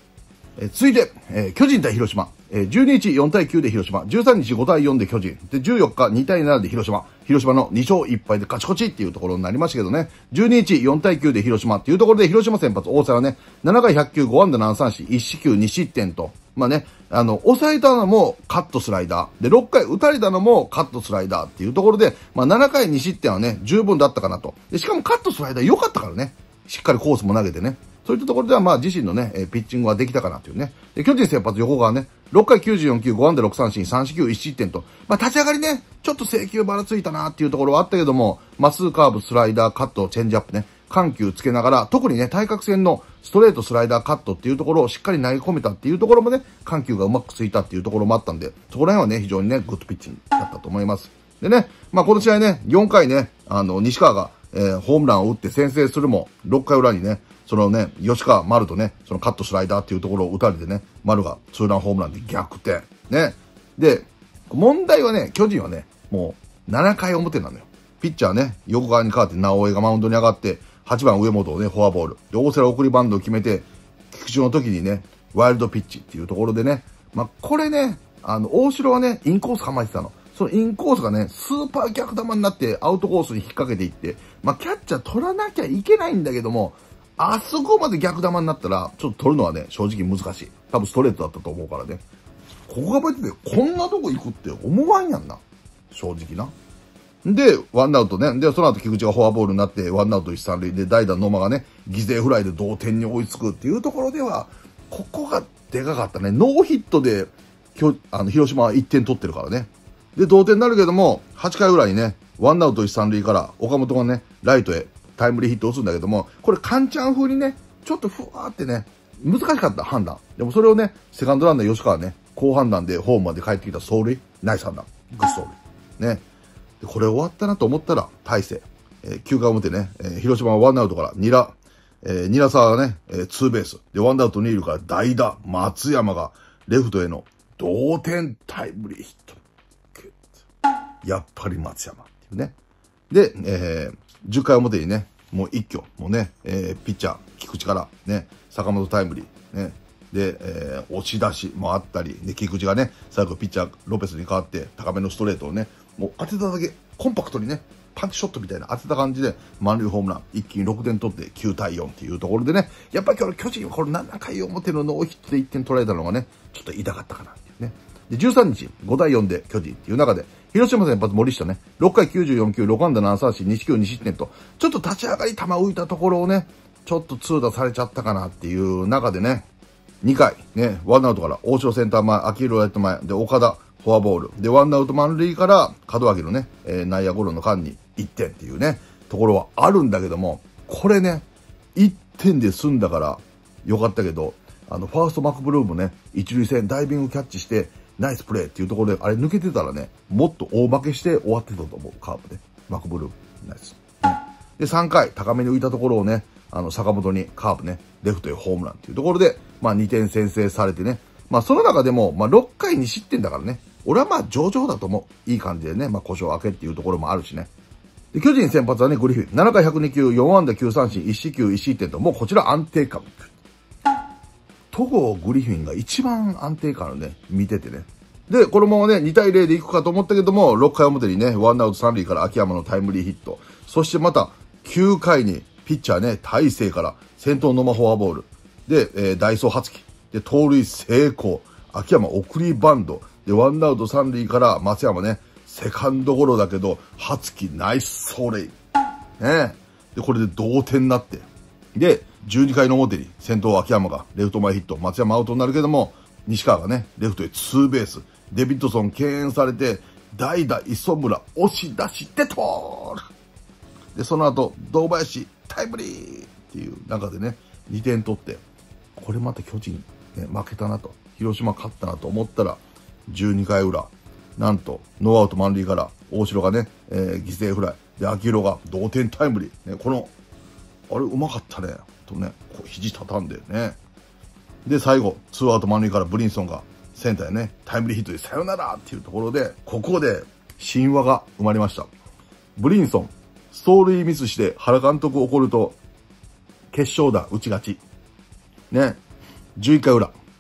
続いて、巨人対広島。12日4対9で広島。13日5対4で巨人。で、14日2対7で広島。広島の2勝1敗で勝ち越しっていうところになりましたけどね。12日4対9で広島っていうところで広島先発大瀬良ね、7回100球5安打7三振、1四球2失点と。まあね、抑えたのもカットスライダー。で、6回打たれたのもカットスライダーっていうところで、まあ7回2失点はね、十分だったかなと。で、しかもカットスライダー良かったからね。しっかりコースも投げてね。そういったところではまあ自身のね、ピッチングはできたかなというね。で、巨人先発横川ね、6回94球5安打6三振3四球1失点と。まあ立ち上がりね、ちょっと制球ばらついたなっていうところはあったけども、まっすぐカーブ、スライダー、カット、チェンジアップね、緩急つけながら、特にね、対角線のストレート、スライダー、カットっていうところをしっかり投げ込めたっていうところもね、緩急がうまくついたっていうところもあったんで、そこら辺はね、非常にね、グッドピッチングだったと思います。でね、まあこの試合ね、4回ね、西川が、ホームランを打って先制するも、6回裏にね、そのね、吉川、丸とね、そのカットスライダーっていうところを打たれてね、丸がツーランホームランで逆転。ね。で、問題はね、巨人はね、もう7回表なのよ。ピッチャーね、横川に代わって直江がマウンドに上がって、8番上本をね、フォアボール。で、大瀬良送りバントを決めて、菊池の時にね、ワイルドピッチっていうところでね、まあ、これね、大城はね、インコース構えてたの。そのインコースがね、スーパー逆球になってアウトコースに引っ掛けていって、まあ、キャッチャー取らなきゃいけないんだけども、あそこまで逆球になったら、ちょっと取るのはね、正直難しい。多分ストレートだったと思うからね。ここがバイトでこんなとこ行くって思わんやんな。正直な。で、ワンアウトね。で、その後菊池がフォアボールになって、ワンアウト一三塁で代打野間がね、犠牲フライで同点に追いつくっていうところでは、ここがでかかったね。ノーヒットで、広島は1点取ってるからね。で、同点になるけども、8回裏にね、ワンアウト一三塁から岡本がね、ライトへタイムリーヒットを打つんだけども、これカンチャン風にね、ちょっとふわーってね、難しかった判断。でもそれをね、セカンドランナー吉川ね、好判断でホームまで帰ってきた走塁、ナイス判断。グッ走塁。ね。で、これ終わったなと思ったら、大勢。9回表ね、広島はワンアウトからニラ沢がね、ツーベース。で、ワンアウト2塁から代打、松山がレフトへの同点タイムリーヒット。やっぱり松山っていうね。で、10回表にね、もう一挙、もうね、ピッチャー、菊池からね、坂本タイムリー、ね。で、押し出しもあったり、で、菊池がね、最後ピッチャー、ロペスに変わって、高めのストレートをね、もう当てただけ、コンパクトにね、パンチショットみたいな当てた感じで、満塁ホームラン、一気に6点取って9対4っていうところでね、やっぱり今日の巨人はこれ7回表のノーヒットで1点取られたのがね、ちょっと痛かったかなっていうね。で、13日、5対4で巨人っていう中で、広島先発森下ね、6回94球、6安打7三振、2四球2失点と、ちょっと立ち上がり球浮いたところをね、ちょっと痛打されちゃったかなっていう中でね、2回、ね、ワンアウトから大城センター前、秋広ライト前、で、岡田、フォアボール。で、ワンアウト満塁から、門脇のね、内野ゴロの間に1点っていうね、ところはあるんだけども、これね、1点で済んだからよかったけど、ファーストマクブルームね、一塁線ダイビングキャッチして、ナイスプレーっていうところで、あれ抜けてたらね、もっと大負けして終わってたと思う、カーブで。マクブルーム、ナイス。で、3回、高めに浮いたところをね、坂本にカーブね、レフトへホームランっていうところで、まあ2点先制されてね、まあその中でも、まあ6回2失点だからね、俺はまあ上々だと思う。いい感じでね、まあ故障明けっていうところもあるしね。で、巨人先発はね、グリフィン。7回102球、4安打9三振、1四球1失点と、もうこちら安定感。戸郷グリフィンが一番安定感をね、見ててね。で、このままね、2対0でいくかと思ったけども、6回表にね、ワンアウト3塁から秋山のタイムリーヒット。そしてまた、9回に、ピッチャーね、大勢から、先頭野間フォアボール。で、ダイソー初期。で、盗塁成功。秋山送りバンド。で、ワンアウト3塁から松山ね、セカンドゴロだけど、初期ナイス走塁。ね。で、これで同点になって。で、12回の表に先頭秋山がレフト前ヒット。松山アウトになるけども、西川がね、レフトへツーベース。デビッドソン敬遠されて、代打磯村押し出して通る。で、その後、堂林タイムリーっていう中でね、2点取って、これまた巨人、ね、負けたなと、広島勝ったなと思ったら、12回裏、なんと、ノーアウト満塁から、大城がね、犠牲フライ、で、秋広が同点タイムリー、ね、この、あれ、うまかったね、とね、こう肘畳んでね。で、最後、ツーアウト満塁からブリンソンが、センターへね、タイムリーヒットでサヨナラっていうところで、ここで神話が生まれました。ブリンソン、走塁ミスして原監督怒ると、決勝打打ち勝ち。ね、11回裏、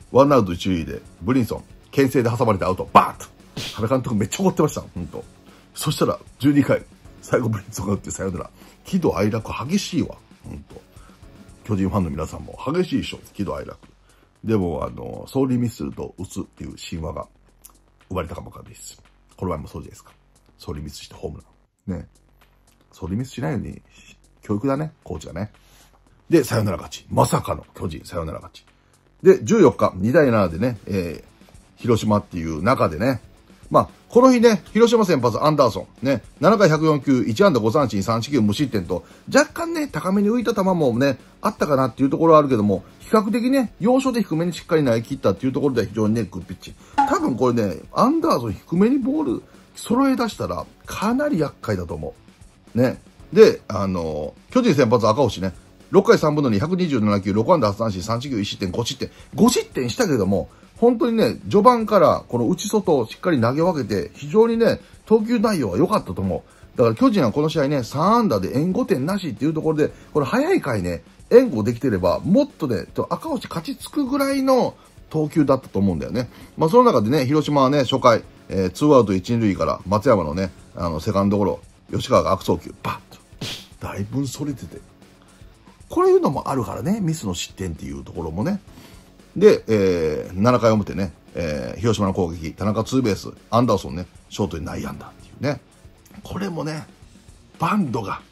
ワンアウト一塁で、ブリンソン、牽制で挟まれてアウト、バーッと。原監督めっちゃ怒ってました。ほんと。そしたら、12回、最後ブリンソンが打ってさよなら。喜怒哀楽激しいわ。ほんと。巨人ファンの皆さんも激しいでしょ。喜怒哀楽。でも、走塁ミスすると打つっていう神話が生まれたかもわかんないです。この前もそうじゃないですか。走塁ミスしてホームラン。ね。走塁ミスしないように、教育だね、コーチがね。で、サヨナラ勝ち。まさかの巨人、サヨナラ勝ち。で、14日、2対7でね、広島っていう中でね、まあ、この日ね、広島先発アンダーソン、ね、7回104球、1安打5三振、3四球無失点と、若干ね、高めに浮いた球もね、あったかなっていうところはあるけども、比較的ね、要所で低めにしっかり投げ切ったっていうところでは非常にね、グッピッチ。多分これね、アンダーソン低めにボール揃え出したら、かなり厄介だと思う。ね。で、巨人先発赤星ね、6回3分の2、127球、6安打8三振、3四球1失点、5失点。5失点したけども、本当にね、序盤からこの内外をしっかり投げ分けて、非常にね、投球内容は良かったと思う。だから巨人はこの試合ね、3安打で援護点なしっていうところで、これ早い回ね、援護できてれば、もっとね、赤星勝ちつくぐらいの投球だったと思うんだよね。まあその中でね、広島はね、初回、ツーアウト1、2塁から松山のね、セカンドゴロ、吉川が悪送球、バッと。だいぶそれてて。こういうのもあるからね、ミスの失点っていうところもね。で、7回表ね、広島の攻撃、田中ツーベース、アンダーソンね、ショートに内野安打っていうね。これもね、バンドが、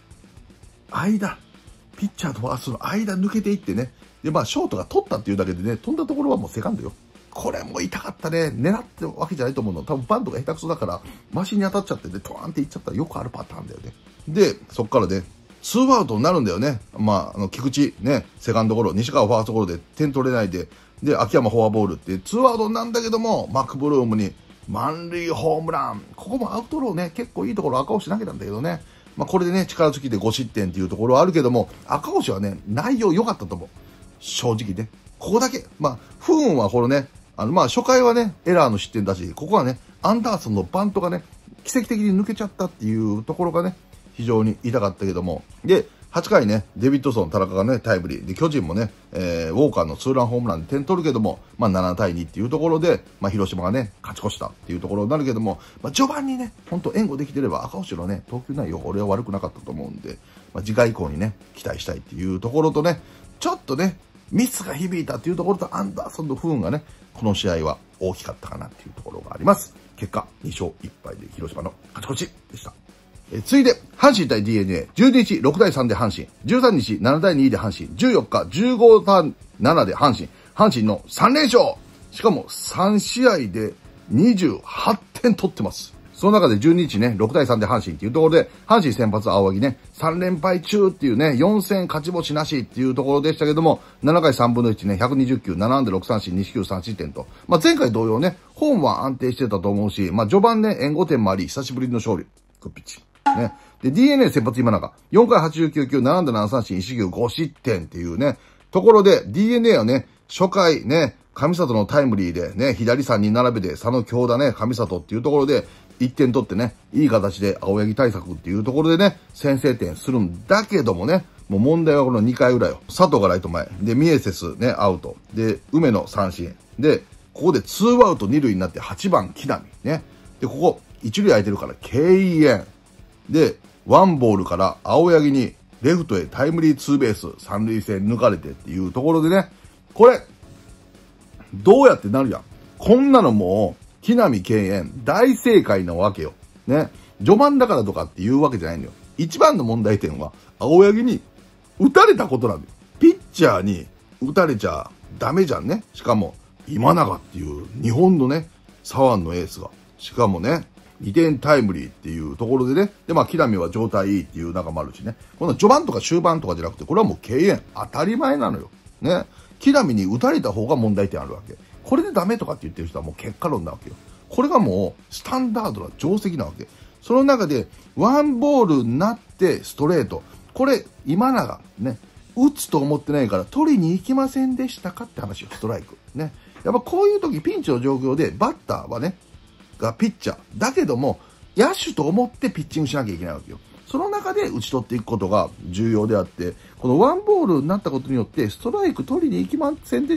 ピッチャーとファーストの間抜けていってね。で、まあ、ショートが取ったっていうだけでね、飛んだところはもうセカンドよ。これも痛かったね。狙ってわけじゃないと思うの。多分バンドが下手くそだから、マシンに当たっちゃってね、トワーンっていっちゃったらよくあるパターンだよね。で、そっからね、ツーアウトになるんだよね。まあ、菊池ね、セカンドゴロ、西川ファーストゴロで点取れないで、で、秋山フォアボールって、ツーアウトなんだけども、マクブルームに満塁ホームラン。ここもアウトローね、結構いいところ赤星投げたんだけどね。まあ、これでね、力尽きて5失点っていうところはあるけども、赤星はね、内容良かったと思う。正直ね。ここだけ。まあ、不運はこれね、まあ、初回はね、エラーの失点だし、ここはね、アンダーソンのバントがね、奇跡的に抜けちゃったっていうところがね、非常に痛かったけども。で、8回ね、デビッドソン、田中がね、タイムリー。で、巨人もね、ウォーカーのツーランホームランで点取るけども、まあ7対2っていうところで、まあ広島がね、勝ち越したっていうところになるけども、まあ序盤にね、ほんと援護できてれば赤星のね、投球内容、俺は悪くなかったと思うんで、まあ次回以降にね、期待したいっていうところとね、ちょっとね、ミスが響いたっていうところとアンダーソンの不運がね、この試合は大きかったかなっていうところがあります。結果、2勝1敗で広島の勝ち越しでした。次いで、阪神対 DNA。12日6対3で阪神。13日7対2で阪神。14日15対7で阪神。阪神の3連勝。しかも3試合で28点取ってます。その中で12日ね、6対3で阪神っていうところで、阪神先発青柳ね、3連敗中っていうね、4戦勝ち星なしっていうところでしたけども、7回3分の1ね、120球、7安打6三振、2四球3失点と。まあ、前回同様ね、ホームは安定してたと思うし、まあ、序盤ね、援護点もあり、久しぶりの勝利。グッピッチ。ね。で、DNA 先発今永。4回89球、7安打7三振、1四球5失点っていうね、ところで DNA はね、初回ね、上里のタイムリーでね、左3人並べて、佐野強打ね、上里っていうところで、1点取ってね、いい形で青柳対策っていうところでね、先制点するんだけどもね、もう問題はこの2回裏よ。佐藤がライト前。で、ミエセスね、アウト。で、梅野三振。で、ここで2アウト2塁になって8番木浪。ね。で、ここ、1塁空いてるから敬遠。で、ワンボールから青柳にレフトへタイムリーツーベース、三塁線抜かれてっていうところでね、これ、どうやってなるやん。こんなのもう、木浪敬遠、大正解なわけよ。ね。序盤だからとかっていうわけじゃないんだよ。一番の問題点は、青柳に打たれたことなんだよ。ピッチャーに打たれちゃダメじゃんね。しかも、今永っていう日本のね、左腕のエースが。しかもね、2点タイムリーっていうところでね。で、まあ、木浪は状態いいっていう中もあるしね。この序盤とか終盤とかじゃなくて、これはもう敬遠。当たり前なのよ。ね。木浪に打たれた方が問題点あるわけ。これでダメとかって言ってる人はもう結果論なわけよ。これがもう、スタンダードな定石なわけ。その中で、ワンボールになってストレート。これ、今永、ね。打つと思ってないから取りに行きませんでしたかって話よ。ストライク。ね。やっぱこういう時、ピンチの状況で、バッターはね、がピッチャー。だけども、野手と思ってピッチングしなきゃいけないわけよ。その中で打ち取っていくことが重要であって、このワンボールになったことによって、ストライク取りに行きませんでした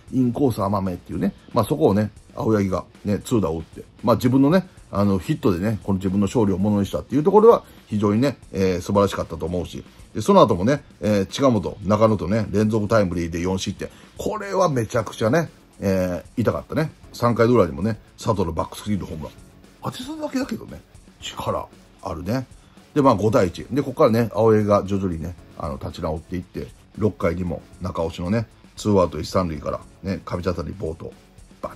インコース甘めっていうね、まあそこをね、青柳がね、2打を打って、まあ自分のね、ヒットでね、この自分の勝利をものにしたっていうところは非常にね、素晴らしかったと思うし、でその後もね、近本、中野とね、連続タイムリーで4失点。これはめちゃくちゃね、痛かったね。3回の裏にもね、佐藤のバックスクリーンのホームラン。当てただけだけどね、力あるね。で、まあ5対1。で、ここからね、青柳が徐々にね、立ち直っていって、6回にも中押しのね、2アウト1、3塁からね、上茶谷暴投、バッ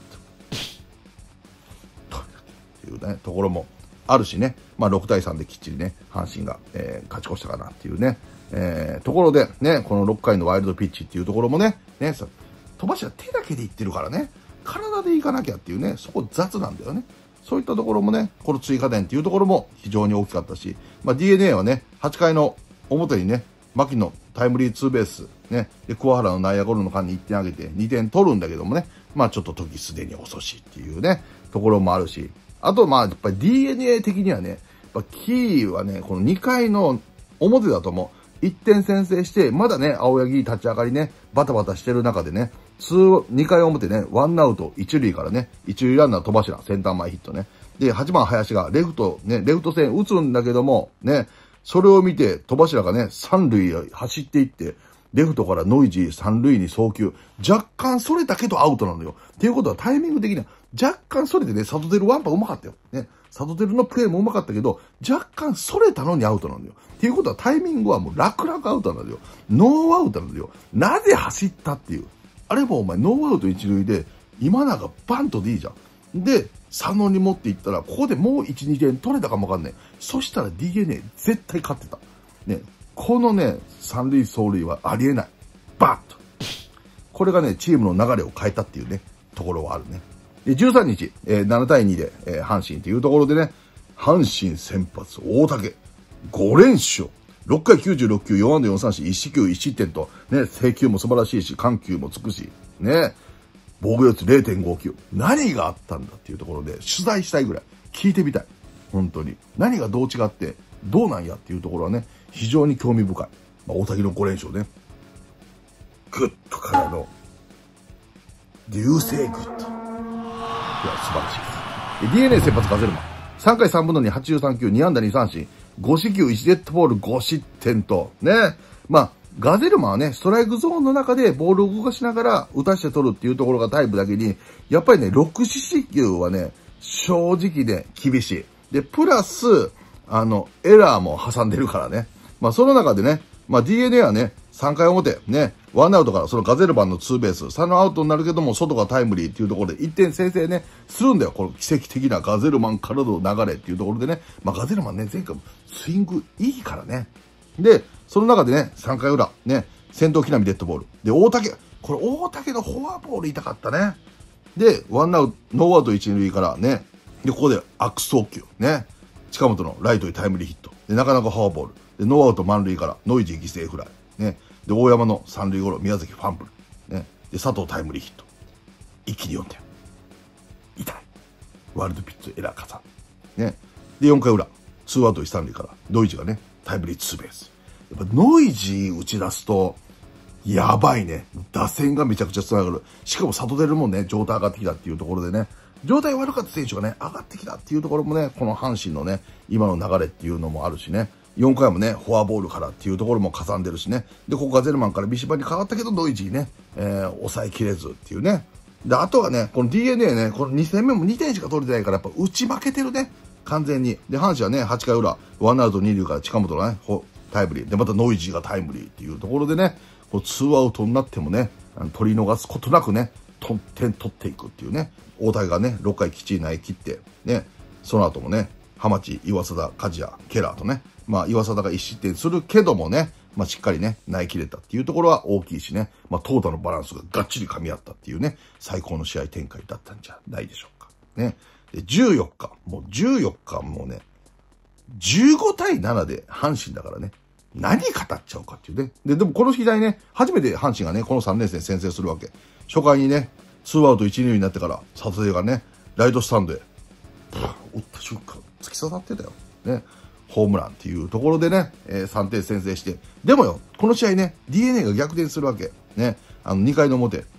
と。っていうね、ところもあるしね、まあ6対3できっちりね、阪神が、勝ち越したかなっていうね、ところでね、この6回のワイルドピッチっていうところもね、飛ばしは手だけでいってるからね、体でいかなきゃっていうね、そこ雑なんだよね。そういったところもね、この追加点っていうところも非常に大きかったし、まあ DNA はね、8回の表にね、牧のタイムリーツーベース、ね、で、桑原の内野ゴロの間に1点上げて2点取るんだけどもね、まあちょっと時すでに遅しっていうね、ところもあるし、あとまあやっぱり DNA 的にはね、やっぱキーはね、この2回の表だとも1点先制して、まだね、青柳立ち上がりね、バタバタしてる中でね、2回表ね、ワンアウト1塁からね、1塁ランナー飛ばしな、センター前ヒットね。で、8番林がレフト線打つんだけども、ね、それを見て、戸柱がね、3塁へ走っていって、レフトからノイジー3塁に送球。若干それたけどアウトなのよ。っていうことはタイミング的には、若干それでね、サトテルワンパうまかったよ。ね。サトテルのプレーもうまかったけど、若干それたのにアウトなのよ。っていうことはタイミングはもう楽々アウトなのよ。ノーアウトなのよ。なぜ走ったっていう。あれもお前ノーアウト1塁で、今永バントでいいじゃん。で、佐野に持っていったら、ここでもう1、2点取れたかもわかんない。そしたら DNA 絶対勝ってた。ね。このね、三塁走塁はありえない。バッと。これがね、チームの流れを変えたっていうね、ところはあるね。で、13日、7対2で、阪神というところでね、阪神先発、大竹、5連勝。6回96球、4安打4三振、1四球1失点と、ね、制球も素晴らしいし、緩急もつくし、ね、防御率 0.59。何があったんだっていうところで、取材したいぐらい。聞いてみたい。本当に。何がどう違って、どうなんやっていうところはね、非常に興味深い。まあ、大竹の5連勝ね。グッとからの、流星グッと。いや、素晴らしいです。DNA 先発ガゼルマン。3回3分の2、83球、2安打2三振。5四球1デッドボール5失点と、ね。まあ、ガゼルマンはね、ストライクゾーンの中でボールを動かしながら打たして取るっていうところがタイプだけに、やっぱりね、6四死球はね、正直ね、厳しい。で、プラス、エラーも挟んでるからね。まあ、その中でね、まあ、DNA はね、3回表、ね、ワンアウトからそのガゼルマンのツーベース、3のアウトになるけども、外がタイムリーっていうところで1点先制ね、するんだよ。この奇跡的なガゼルマンからの流れっていうところでね。まあ、ガゼルマンね、前回もスイングいいからね。で、その中でね、3回裏、ね、先頭木浪デッドボール。で、大竹。これ大竹のフォアボール痛かったね。で、ノーアウト1、2塁からね、で、ここで悪送球。ね。近本のライトにタイムリーヒット。で、なかなかフォアボール。で、ノーアウト満塁からノイジー犠牲フライ。ね。で、大山の三塁ゴロ、宮崎ファンブル。ね。で、佐藤タイムリーヒット。一気に4点。痛い。ワールドピッチエラー加算。ね。で、4回裏。2アウト1、3塁から、ノイジーがね、タイムリーツーベース。やっぱノイジー打ち出すと、やばいね。打線がめちゃくちゃ繋がる。しかもサトデルもね、状態上がってきたっていうところでね、状態悪かった選手がね、上がってきたっていうところもね、この阪神のね、今の流れっていうのもあるしね、4回もね、フォアボールからっていうところもかさんでるしね、で、ここガゼルマンからビシバに変わったけど、ノイジーね、抑えきれずっていうね。で、あとはね、この DNA ね、この2戦目も2点しか取れてないから、やっぱ打ち負けてるね、完全に。で、阪神はね、8回裏、ワンアウト2塁から近本のね、タイムリー。で、またノイジーがタイムリーっていうところでね、こう2アウトになってもね、取り逃すことなくね、点取っていくっていうね。大谷がね、6回きっちり投げ切って、ね、その後もね、浜地、岩貞、梶谷、ケラーとね、まあ、岩貞が1失点するけどもね、まあ、しっかりね、投げ切れたっていうところは大きいしね、まあ、トータルのバランスががっちり噛み合ったっていうね、最高の試合展開だったんじゃないでしょうか。ね。で、14日、もう14日もうね、15対7で阪神だからね、何語っちゃうかっていうね。でもこの日代ね、初めて阪神がね、この3連戦先制するわけ。初回にね、2アウト1、2塁になってから、サトデーがね、ライトスタンドへ、打った瞬間、突き刺さってたよ。ね。ホームランっていうところでね、3点先制して。でもよ、この試合ね、DNA が逆転するわけ。ね。2回の表、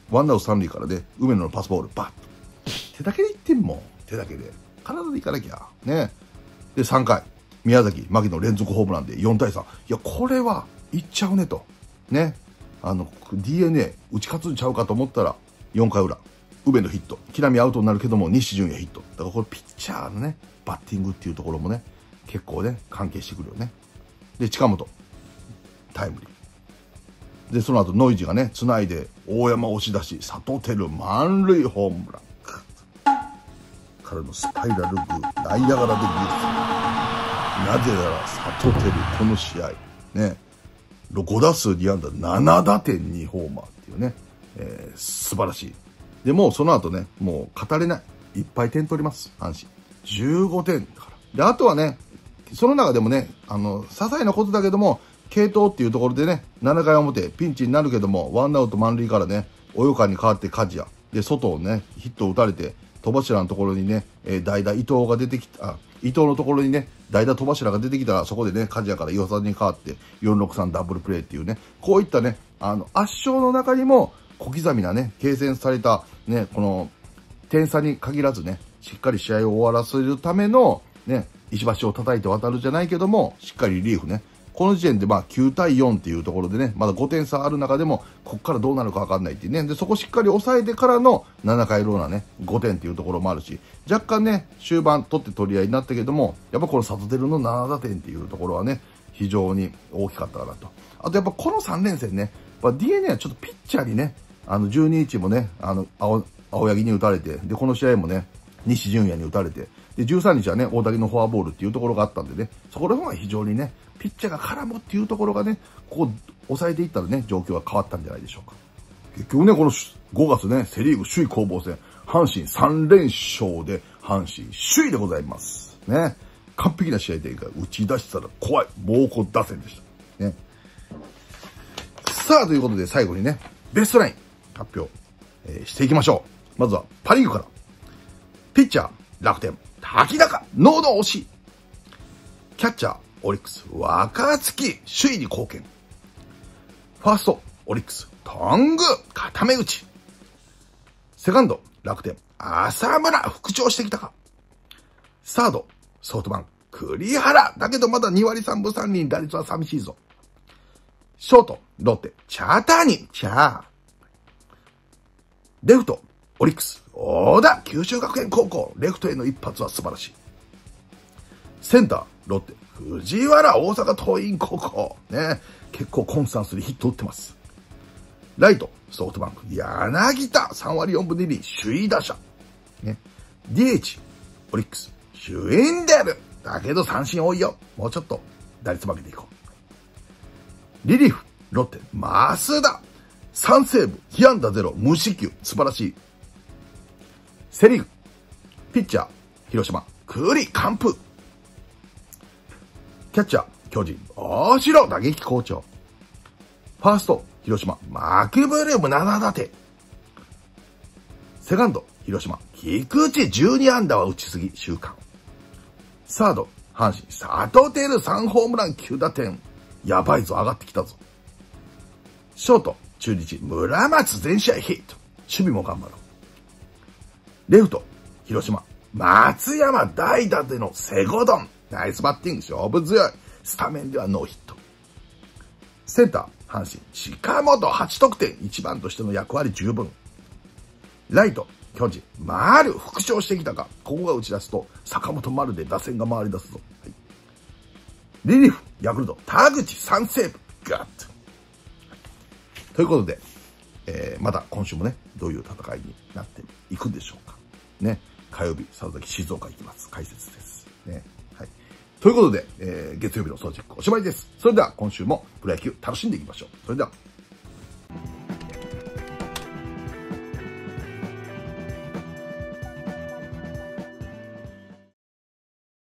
ワンアウト三塁からね、梅野のパスボール、バッと。手だけでいってんもん。手だけで。体でいかなきゃ。ね。で、3回、宮崎、牧の連続ホームランで4対3。いや、これは、いっちゃうねと。ね。DNA 打ち勝つんちゃうかと思ったら、4回裏、梅野ヒット。木浪アウトになるけども、西純也ヒット。だからこれピッチャーのね、バッティングっていうところもね、結構ね、関係してくるよね。で、近本、タイムリー。で、その後、ノイジーがね、繋いで、大山押し出し、佐藤輝満塁ホームラン。彼のスパイラルグー、ナイアガラでグース。なぜなら、佐藤輝、この試合、ね、5打数2安打、7打点2ホーマーっていうね、素晴らしい。で、もうその後ね、もう語れない。いっぱい点取ります、阪神。15点だから。で、あとはね、その中でもね、些細なことだけども、継投っていうところでね、7回表、ピンチになるけども、ワンアウト満塁からね、及川に代わって梶谷。で、外をね、ヒットを打たれて、戸柱のところにね、代打伊藤が出てきた、伊藤のところにね、代打戸柱が出てきたら、そこでね、梶谷から岩佐に代わって、463ダブルプレーっていうね、こういったね、圧勝の中にも、小刻みなね、継戦された、ね、この、点差に限らずね、しっかり試合を終わらせるための、ね、石橋を叩いて渡るじゃないけども、しっかりリリーフね。この時点でまあ9対4っていうところでね、まだ5点差ある中でも、こっからどうなるかわかんないっていうね。で、そこしっかり抑えてからの7回ローナね、5点っていうところもあるし、若干ね、終盤取って取り合いになったけども、やっぱこのサトテルの7打点っていうところはね、非常に大きかったかなと。あとやっぱこの3連戦ね、DNA はちょっとピッチャーにね、12日もね、青柳に打たれて、で、この試合もね、西純也に打たれて、で、13日はね、大竹のフォアボールっていうところがあったんでね、そこら辺は非常にね、ピッチャーが絡むっていうところがね、ここ抑えていったらね、状況は変わったんじゃないでしょうか。結局ね、この5月ね、セリーグ首位攻防戦、阪神3連勝で、阪神首位でございます。ね。完璧な試合展開、打ち出したら怖い、猛虎打線でした。ね。さあ、ということで最後にね、ベストナイン発表、していきましょう。まずはパリーグから。ピッチャー、楽天、滝高、ノード惜しい。キャッチャー、オリックス、若月、首位に貢献。ファースト、オリックス、頓宮、固め打ち。セカンド、楽天、浅村、復調してきたか。サード、ソフトバンク、栗原。だけどまだ2割3分3厘、打率は寂しいぞ。ショート、ロッテ、茶谷、レフト、オリックス、小田、九州学園高校。レフトへの一発は素晴らしい。センター、ロッテ、藤原、大阪桐蔭高校。ね。結構コンスタンスにヒット打ってます。ライト、ソフトバンク、柳田、3割4分2厘、首位打者。ね。DH、オリックス、シュインデル。だけど三振多いよ。もうちょっと、打率負けていこう。リリーフ、ロッテ、増田。3セーブ、被安打0、無四球。素晴らしい。セリーグ、ピッチャー、広島、栗、完封。キャッチャー、巨人、大城、打撃好調。ファースト、広島、マクブルーム7打点。セカンド、広島、菊池12安打は打ちすぎ、週間。サード、阪神、佐藤輝3ホームラン9打点。やばいぞ、上がってきたぞ。ショート、中日、村松全試合ヒット。守備も頑張ろう。レフト、広島、松山代打でのセゴドン。ナイスバッティング、勝負強い。スタメンではノーヒット。センター、阪神、近本8得点。1番としての役割十分。ライト、巨人、丸、復調してきたか。ここが打ち出すと、坂本丸で打線が回り出すぞ。はい、リリーフ、ヤクルト、田口3セーブ。ガッと。ということで、また今週もね、どういう戦いになっていくんでしょうか。ね。火曜日、佐々木静岡行きます。解説です。ね。はい。ということで、月曜日の総チェックおしまいです。それでは今週もプロ野球楽しんでいきましょう。それでは。